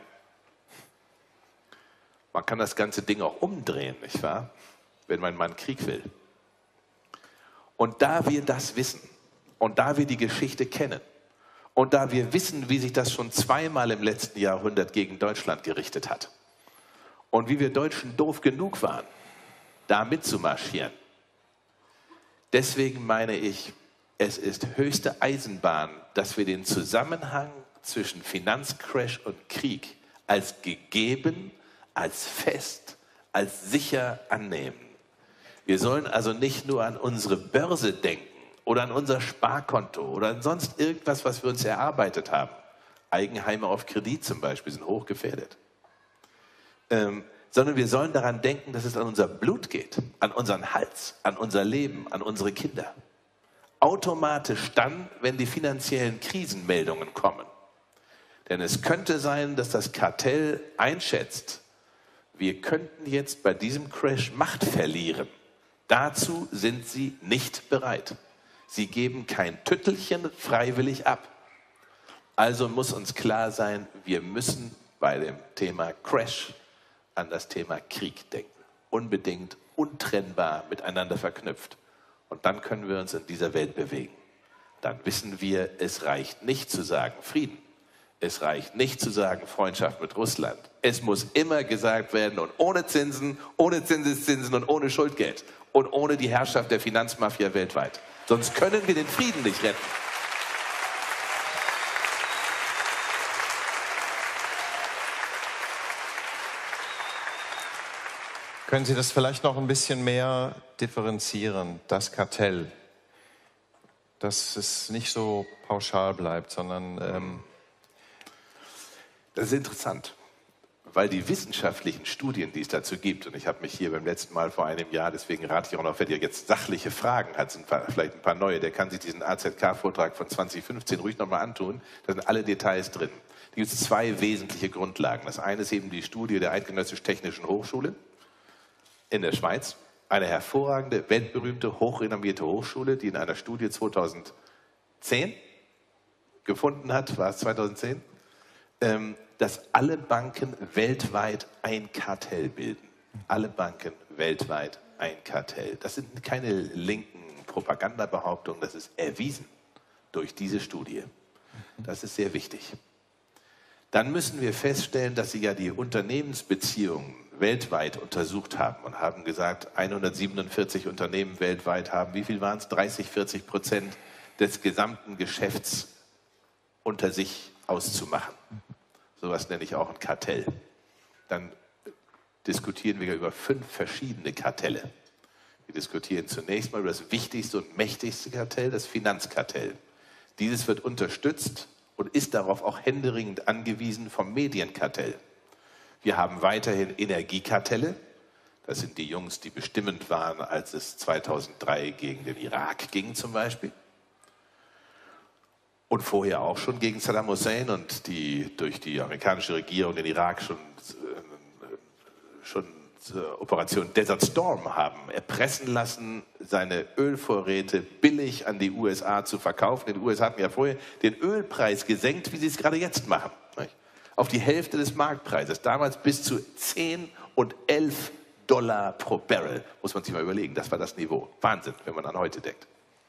Man kann das ganze Ding auch umdrehen, nicht wahr? Wenn mein Mann Krieg will. Und da wir das wissen und da wir die Geschichte kennen und da wir wissen, wie sich das schon zweimal im letzten Jahrhundert gegen Deutschland gerichtet hat und wie wir Deutschen doof genug waren, da mitzumarschieren, deswegen meine ich, es ist höchste Eisenbahn, dass wir den Zusammenhang zwischen Finanzcrash und Krieg als gegeben, als fest, als sicher annehmen. Wir sollen also nicht nur an unsere Börse denken oder an unser Sparkonto oder an sonst irgendwas, was wir uns erarbeitet haben. Eigenheime auf Kredit zum Beispiel sind hochgefährdet. Sondern wir sollen daran denken, dass es an unser Blut geht, an unseren Hals, an unser Leben, an unsere Kinder. Automatisch dann, wenn die finanziellen Krisenmeldungen kommen. Denn es könnte sein, dass das Kartell einschätzt, wir könnten jetzt bei diesem Crash Macht verlieren. Dazu sind sie nicht bereit. Sie geben kein Tüttelchen freiwillig ab. Also muss uns klar sein, wir müssen bei dem Thema Crash an das Thema Krieg denken. Unbedingt, untrennbar miteinander verknüpft. Und dann können wir uns in dieser Welt bewegen. Dann wissen wir, es reicht nicht zu sagen Frieden. Es reicht nicht zu sagen Freundschaft mit Russland. Es muss immer gesagt werden und ohne Zinsen, ohne Zinseszinsen und ohne Schuldgeld und ohne die Herrschaft der Finanzmafia weltweit. Sonst können wir den Frieden nicht retten. Können Sie das vielleicht noch ein bisschen mehr differenzieren, das Kartell, dass es nicht so pauschal bleibt, sondern... Das ist interessant, weil die wissenschaftlichen Studien, die es dazu gibt, und ich habe mich hier beim letzten Mal vor einem Jahr, deswegen rate ich auch noch, wer jetzt sachliche Fragen hat, sind vielleicht ein paar neue, der kann sich diesen AZK-Vortrag von 2015 ruhig nochmal antun, da sind alle Details drin. Da gibt es zwei wesentliche Grundlagen. Das eine ist eben die Studie der Eidgenössisch-Technischen Hochschule in der Schweiz, eine hervorragende, weltberühmte, hochrenommierte Hochschule, die in einer Studie 2010 gefunden hat, war es 2010, dass alle Banken weltweit ein Kartell bilden. Alle Banken weltweit ein Kartell. Das sind keine linken Propagandabehauptungen, das ist erwiesen durch diese Studie. Das ist sehr wichtig. Dann müssen wir feststellen, dass sie ja die Unternehmensbeziehungen weltweit untersucht haben und haben gesagt, 147 Unternehmen weltweit haben, wie viel waren es? 30-40% des gesamten Geschäfts unter sich auszumachen. Sowas nenne ich auch ein Kartell. Dann diskutieren wir über 5 verschiedene Kartelle. Wir diskutieren zunächst mal über das wichtigste und mächtigste Kartell, das Finanzkartell. Dieses wird unterstützt und ist darauf auch händeringend angewiesen vom Medienkartell. Wir haben weiterhin Energiekartelle. Das sind die Jungs, die bestimmend waren, als es 2003 gegen den Irak ging zum Beispiel. Und vorher auch schon gegen Saddam Hussein und die durch die amerikanische Regierung den Irak schon Operation Desert Storm haben erpressen lassen, seine Ölvorräte billig an die USA zu verkaufen. Die USA hatten ja vorher den Ölpreis gesenkt, wie sie es gerade jetzt machen, nicht? Auf die Hälfte des Marktpreises. Damals bis zu 10 und 11 Dollar pro Barrel. Muss man sich mal überlegen, das war das Niveau. Wahnsinn, wenn man an heute denkt.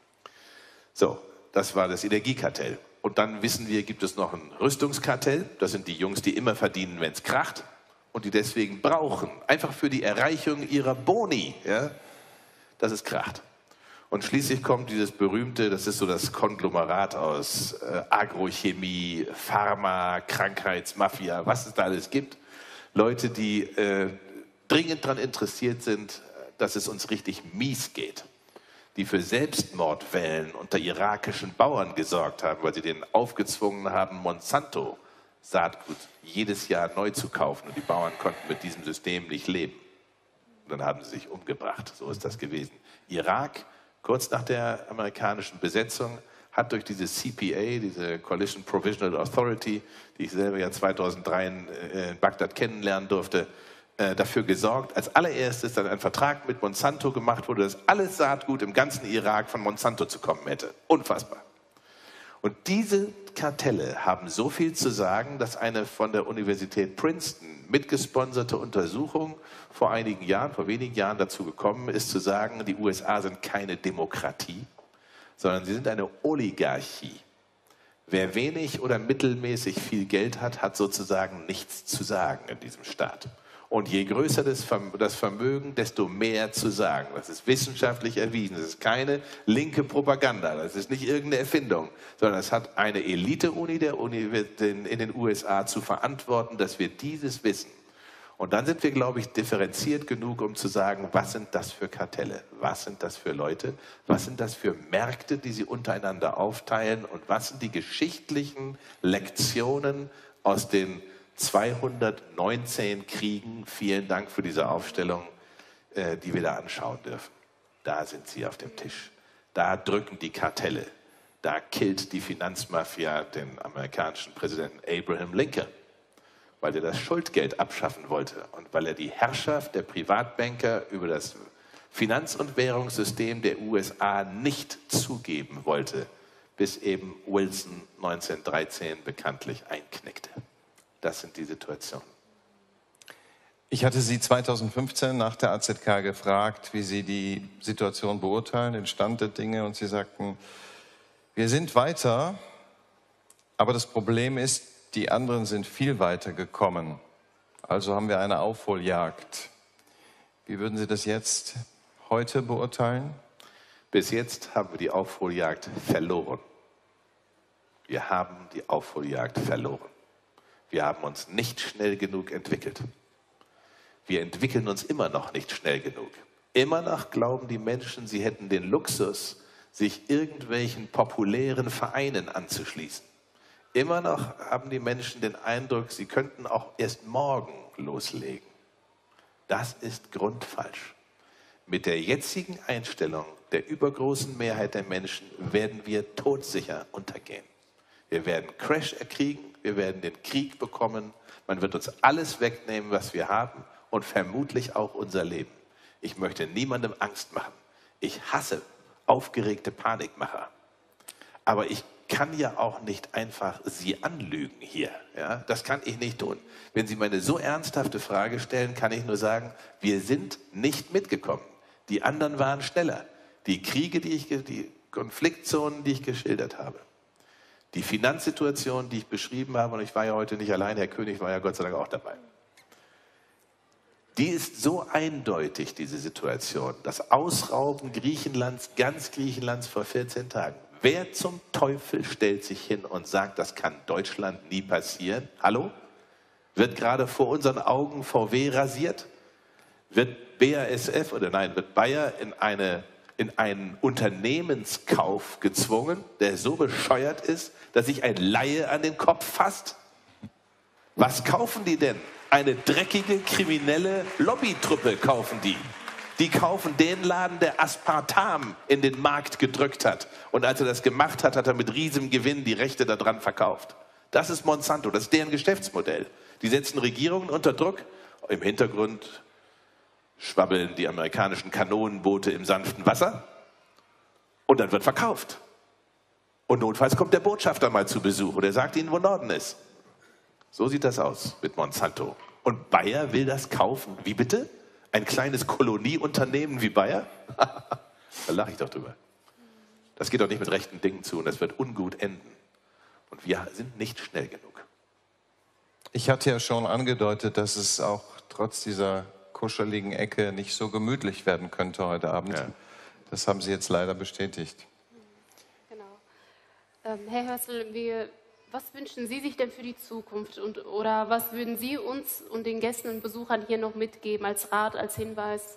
So, das war das Energiekartell. Und dann wissen wir, gibt es noch ein Rüstungskartell. Das sind die Jungs, die immer verdienen, wenn es kracht. Und die deswegen brauchen, einfach für die Erreichung ihrer Boni, ja, dass es kracht. Und schließlich kommt dieses berühmte, das ist so das Konglomerat aus Agrochemie, Pharma, Krankheitsmafia, was es da alles gibt. Leute, die dringend daran interessiert sind, dass es uns richtig mies geht. Die für Selbstmordwellen unter irakischen Bauern gesorgt haben, weil sie denen aufgezwungen haben, Monsanto Saatgut jedes Jahr neu zu kaufen und die Bauern konnten mit diesem System nicht leben. Und dann haben sie sich umgebracht, so ist das gewesen. Irak, kurz nach der amerikanischen Besetzung, hat durch diese CPA, diese Coalition Provisional Authority, die ich selber ja 2003 in Bagdad kennenlernen durfte, dafür gesorgt, als allererstes dann ein Vertrag mit Monsanto gemacht wurde, dass alles Saatgut im ganzen Irak von Monsanto zu kommen hätte. Unfassbar. Und diese Kartelle haben so viel zu sagen, dass eine von der Universität Princeton mitgesponserte Untersuchung vor wenigen Jahren dazu gekommen ist, zu sagen, die USA sind keine Demokratie, sondern sie sind eine Oligarchie. Wer wenig oder mittelmäßig viel Geld hat, hat sozusagen nichts zu sagen in diesem Staat. Und je größer das Vermögen, desto mehr zu sagen. Das ist wissenschaftlich erwiesen. Das ist keine linke Propaganda. Das ist nicht irgendeine Erfindung, sondern es hat eine Elite-Uni in den USA zu verantworten, dass wir dieses wissen. Und dann sind wir, glaube ich, differenziert genug, um zu sagen, was sind das für Kartelle? Was sind das für Leute? Was sind das für Märkte, die sie untereinander aufteilen? Und was sind die geschichtlichen Lektionen aus den 219 Kriegen, vielen Dank für diese Aufstellung, die wir da anschauen dürfen. Da sind sie auf dem Tisch. Da drücken die Kartelle. Da killt die Finanzmafia den amerikanischen Präsidenten Abraham Lincoln, weil er das Schuldgeld abschaffen wollte und weil er die Herrschaft der Privatbanker über das Finanz- und Währungssystem der USA nicht zugeben wollte, bis eben Wilson 1913 bekanntlich einknickte. Das sind die Situationen. Ich hatte Sie 2015 nach der AZK gefragt, wie Sie die Situation beurteilen, den Stand der Dinge. Und Sie sagten, wir sind weiter, aber das Problem ist, die anderen sind viel weiter gekommen. Also haben wir eine Aufholjagd. Wie würden Sie das jetzt heute beurteilen? Bis jetzt haben wir die Aufholjagd verloren. Wir haben die Aufholjagd verloren. Wir haben uns nicht schnell genug entwickelt. Wir entwickeln uns immer noch nicht schnell genug. Immer noch glauben die Menschen, sie hätten den Luxus, sich irgendwelchen populären Vereinen anzuschließen. Immer noch haben die Menschen den Eindruck, sie könnten auch erst morgen loslegen. Das ist grundfalsch. Mit der jetzigen Einstellung der übergroßen Mehrheit der Menschen werden wir todsicher untergehen. Wir werden Crash erkriegen, wir werden den Krieg bekommen, man wird uns alles wegnehmen, was wir haben und vermutlich auch unser Leben. Ich möchte niemandem Angst machen. Ich hasse aufgeregte Panikmacher. Aber ich kann ja auch nicht einfach Sie anlügen hier. Ja? Das kann ich nicht tun. Wenn Sie mir eine so ernsthafte Frage stellen, kann ich nur sagen, wir sind nicht mitgekommen. Die anderen waren schneller. Die Kriege, die Konfliktzonen, die ich geschildert habe. Die Finanzsituation, die ich beschrieben habe, und ich war ja heute nicht allein, Herr König war ja Gott sei Dank auch dabei. Die ist so eindeutig, diese Situation. Das Ausrauben Griechenlands, ganz Griechenlands vor 14 Tagen. Wer zum Teufel stellt sich hin und sagt, das kann Deutschland nie passieren? Hallo? Wird gerade vor unseren Augen VW rasiert? wird BASF oder nein, wird Bayer in einen Unternehmenskauf gezwungen, der so bescheuert ist, dass sich ein Laie an den Kopf fasst? Was kaufen die denn? Eine dreckige, kriminelle Lobbytruppe kaufen die. Die kaufen den Laden, der Aspartam in den Markt gedrückt hat. Und als er das gemacht hat, hat er mit riesigem Gewinn die Rechte daran verkauft. Das ist Monsanto, das ist deren Geschäftsmodell. Die setzen Regierungen unter Druck. Im Hintergrund schwabbeln die amerikanischen Kanonenboote im sanften Wasser. Und dann wird verkauft. Und notfalls kommt der Botschafter mal zu Besuch und er sagt ihnen, wo Norden ist. So sieht das aus mit Monsanto. Und Bayer will das kaufen. Wie bitte? Ein kleines Kolonieunternehmen wie Bayer? Da lache ich doch drüber. Das geht doch nicht mit rechten Dingen zu und das wird ungut enden. Und wir sind nicht schnell genug. Ich hatte ja schon angedeutet, dass es auch trotz dieser kuscheligen Ecke nicht so gemütlich werden könnte heute Abend. Ja. Das haben Sie jetzt leider bestätigt. Genau. Herr Hörstel, was wünschen Sie sich denn für die Zukunft? Oder was würden Sie uns und den Gästen und Besuchern hier noch mitgeben als Rat, als Hinweis?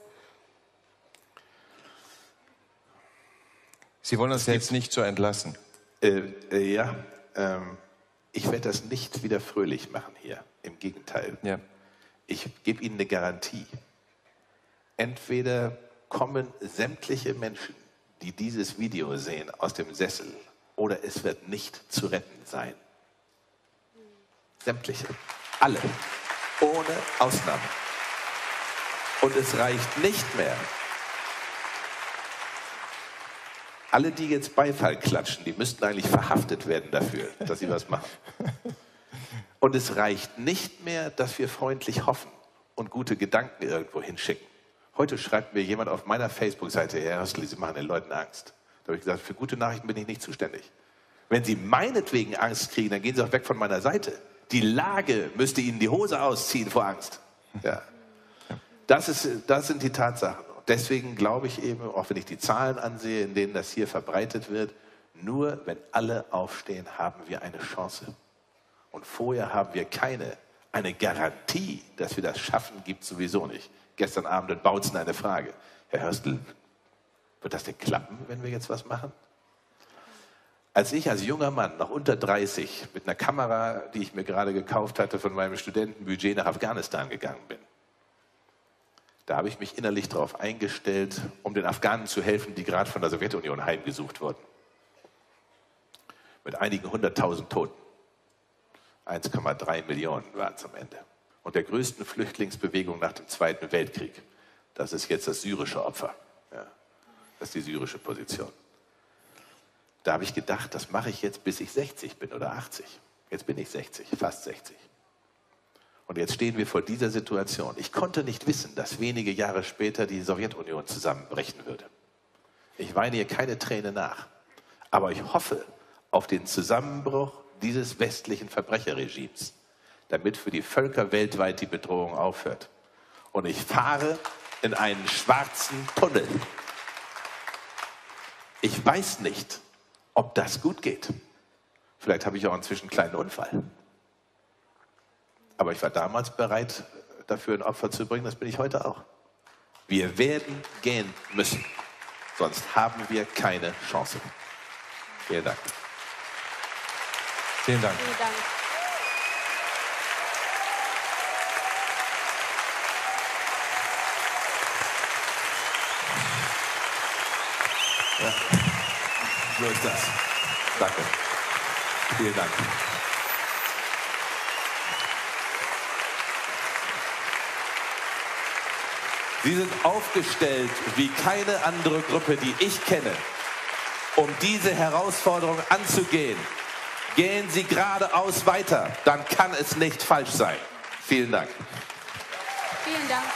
Sie wollen uns jetzt nicht so entlassen. Ich werde das nicht wieder fröhlich machen hier. Im Gegenteil. Ja. Ich gebe Ihnen eine Garantie. Entweder kommen sämtliche Menschen, die dieses Video sehen, aus dem Sessel, oder es wird nicht zu retten sein. Sämtliche. Alle. Ohne Ausnahme. Und es reicht nicht mehr. Alle, die jetzt Beifall klatschen, die müssten eigentlich verhaftet werden dafür, dass sie was machen. Und es reicht nicht mehr, dass wir freundlich hoffen und gute Gedanken irgendwo hinschicken. Heute schreibt mir jemand auf meiner Facebook-Seite, Herr Hörstel, Sie machen den Leuten Angst. Da habe ich gesagt, für gute Nachrichten bin ich nicht zuständig. Wenn Sie meinetwegen Angst kriegen, dann gehen Sie auch weg von meiner Seite. Die Lage müsste Ihnen die Hose ausziehen vor Angst. Ja. Das sind die Tatsachen. Deswegen glaube ich eben, auch wenn ich die Zahlen ansehe, in denen das hier verbreitet wird, nur wenn alle aufstehen, haben wir eine Chance. Und vorher haben wir keine. Eine Garantie, dass wir das schaffen, gibt es sowieso nicht. Gestern Abend in Bautzen eine Frage. Herr Hörstel, wird das denn klappen, wenn wir jetzt was machen? Als ich als junger Mann, noch unter 30, mit einer Kamera, die ich mir gerade gekauft hatte, von meinem Studentenbudget nach Afghanistan gegangen bin, da habe ich mich innerlich darauf eingestellt, um den Afghanen zu helfen, die gerade von der Sowjetunion heimgesucht wurden. Mit einigen 100.000 Toten. 1,3 Millionen waren es am Ende. Und der größten Flüchtlingsbewegung nach dem Zweiten Weltkrieg. Das ist jetzt das syrische Opfer. Ja, das ist die syrische Position. Da habe ich gedacht, das mache ich jetzt, bis ich 60 bin oder 80. Jetzt bin ich 60, fast 60. Und jetzt stehen wir vor dieser Situation. Ich konnte nicht wissen, dass wenige Jahre später die Sowjetunion zusammenbrechen würde. Ich weine hier keine Träne nach. Aber ich hoffe auf den Zusammenbruch dieses westlichen Verbrecherregimes, damit für die Völker weltweit die Bedrohung aufhört. Und ich fahre in einen schwarzen Tunnel. Ich weiß nicht, ob das gut geht. Vielleicht habe ich auch inzwischen einen kleinen Unfall. Aber ich war damals bereit, dafür ein Opfer zu bringen, das bin ich heute auch. Wir werden gehen müssen, sonst haben wir keine Chance. Vielen Dank. Vielen Dank. Vielen Dank. Ja. So ist das. Danke. Vielen Dank. Sie sind aufgestellt wie keine andere Gruppe, die ich kenne, um diese Herausforderung anzugehen. Gehen Sie geradeaus weiter, dann kann es nicht falsch sein. Vielen Dank. Vielen Dank.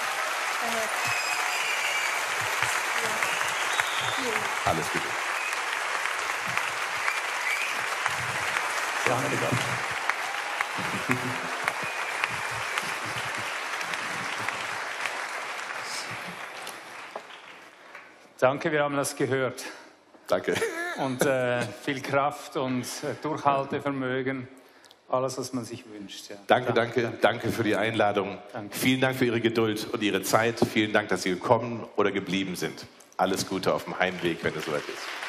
Alles Gute. Ja, meine Damen. Danke, wir haben das gehört. Danke. Und viel Kraft und Durchhaltevermögen. Alles, was man sich wünscht. Ja. Danke für die Einladung. Danke. Vielen Dank für Ihre Geduld und Ihre Zeit. Vielen Dank, dass Sie gekommen oder geblieben sind. Alles Gute auf dem Heimweg, wenn es soweit ist.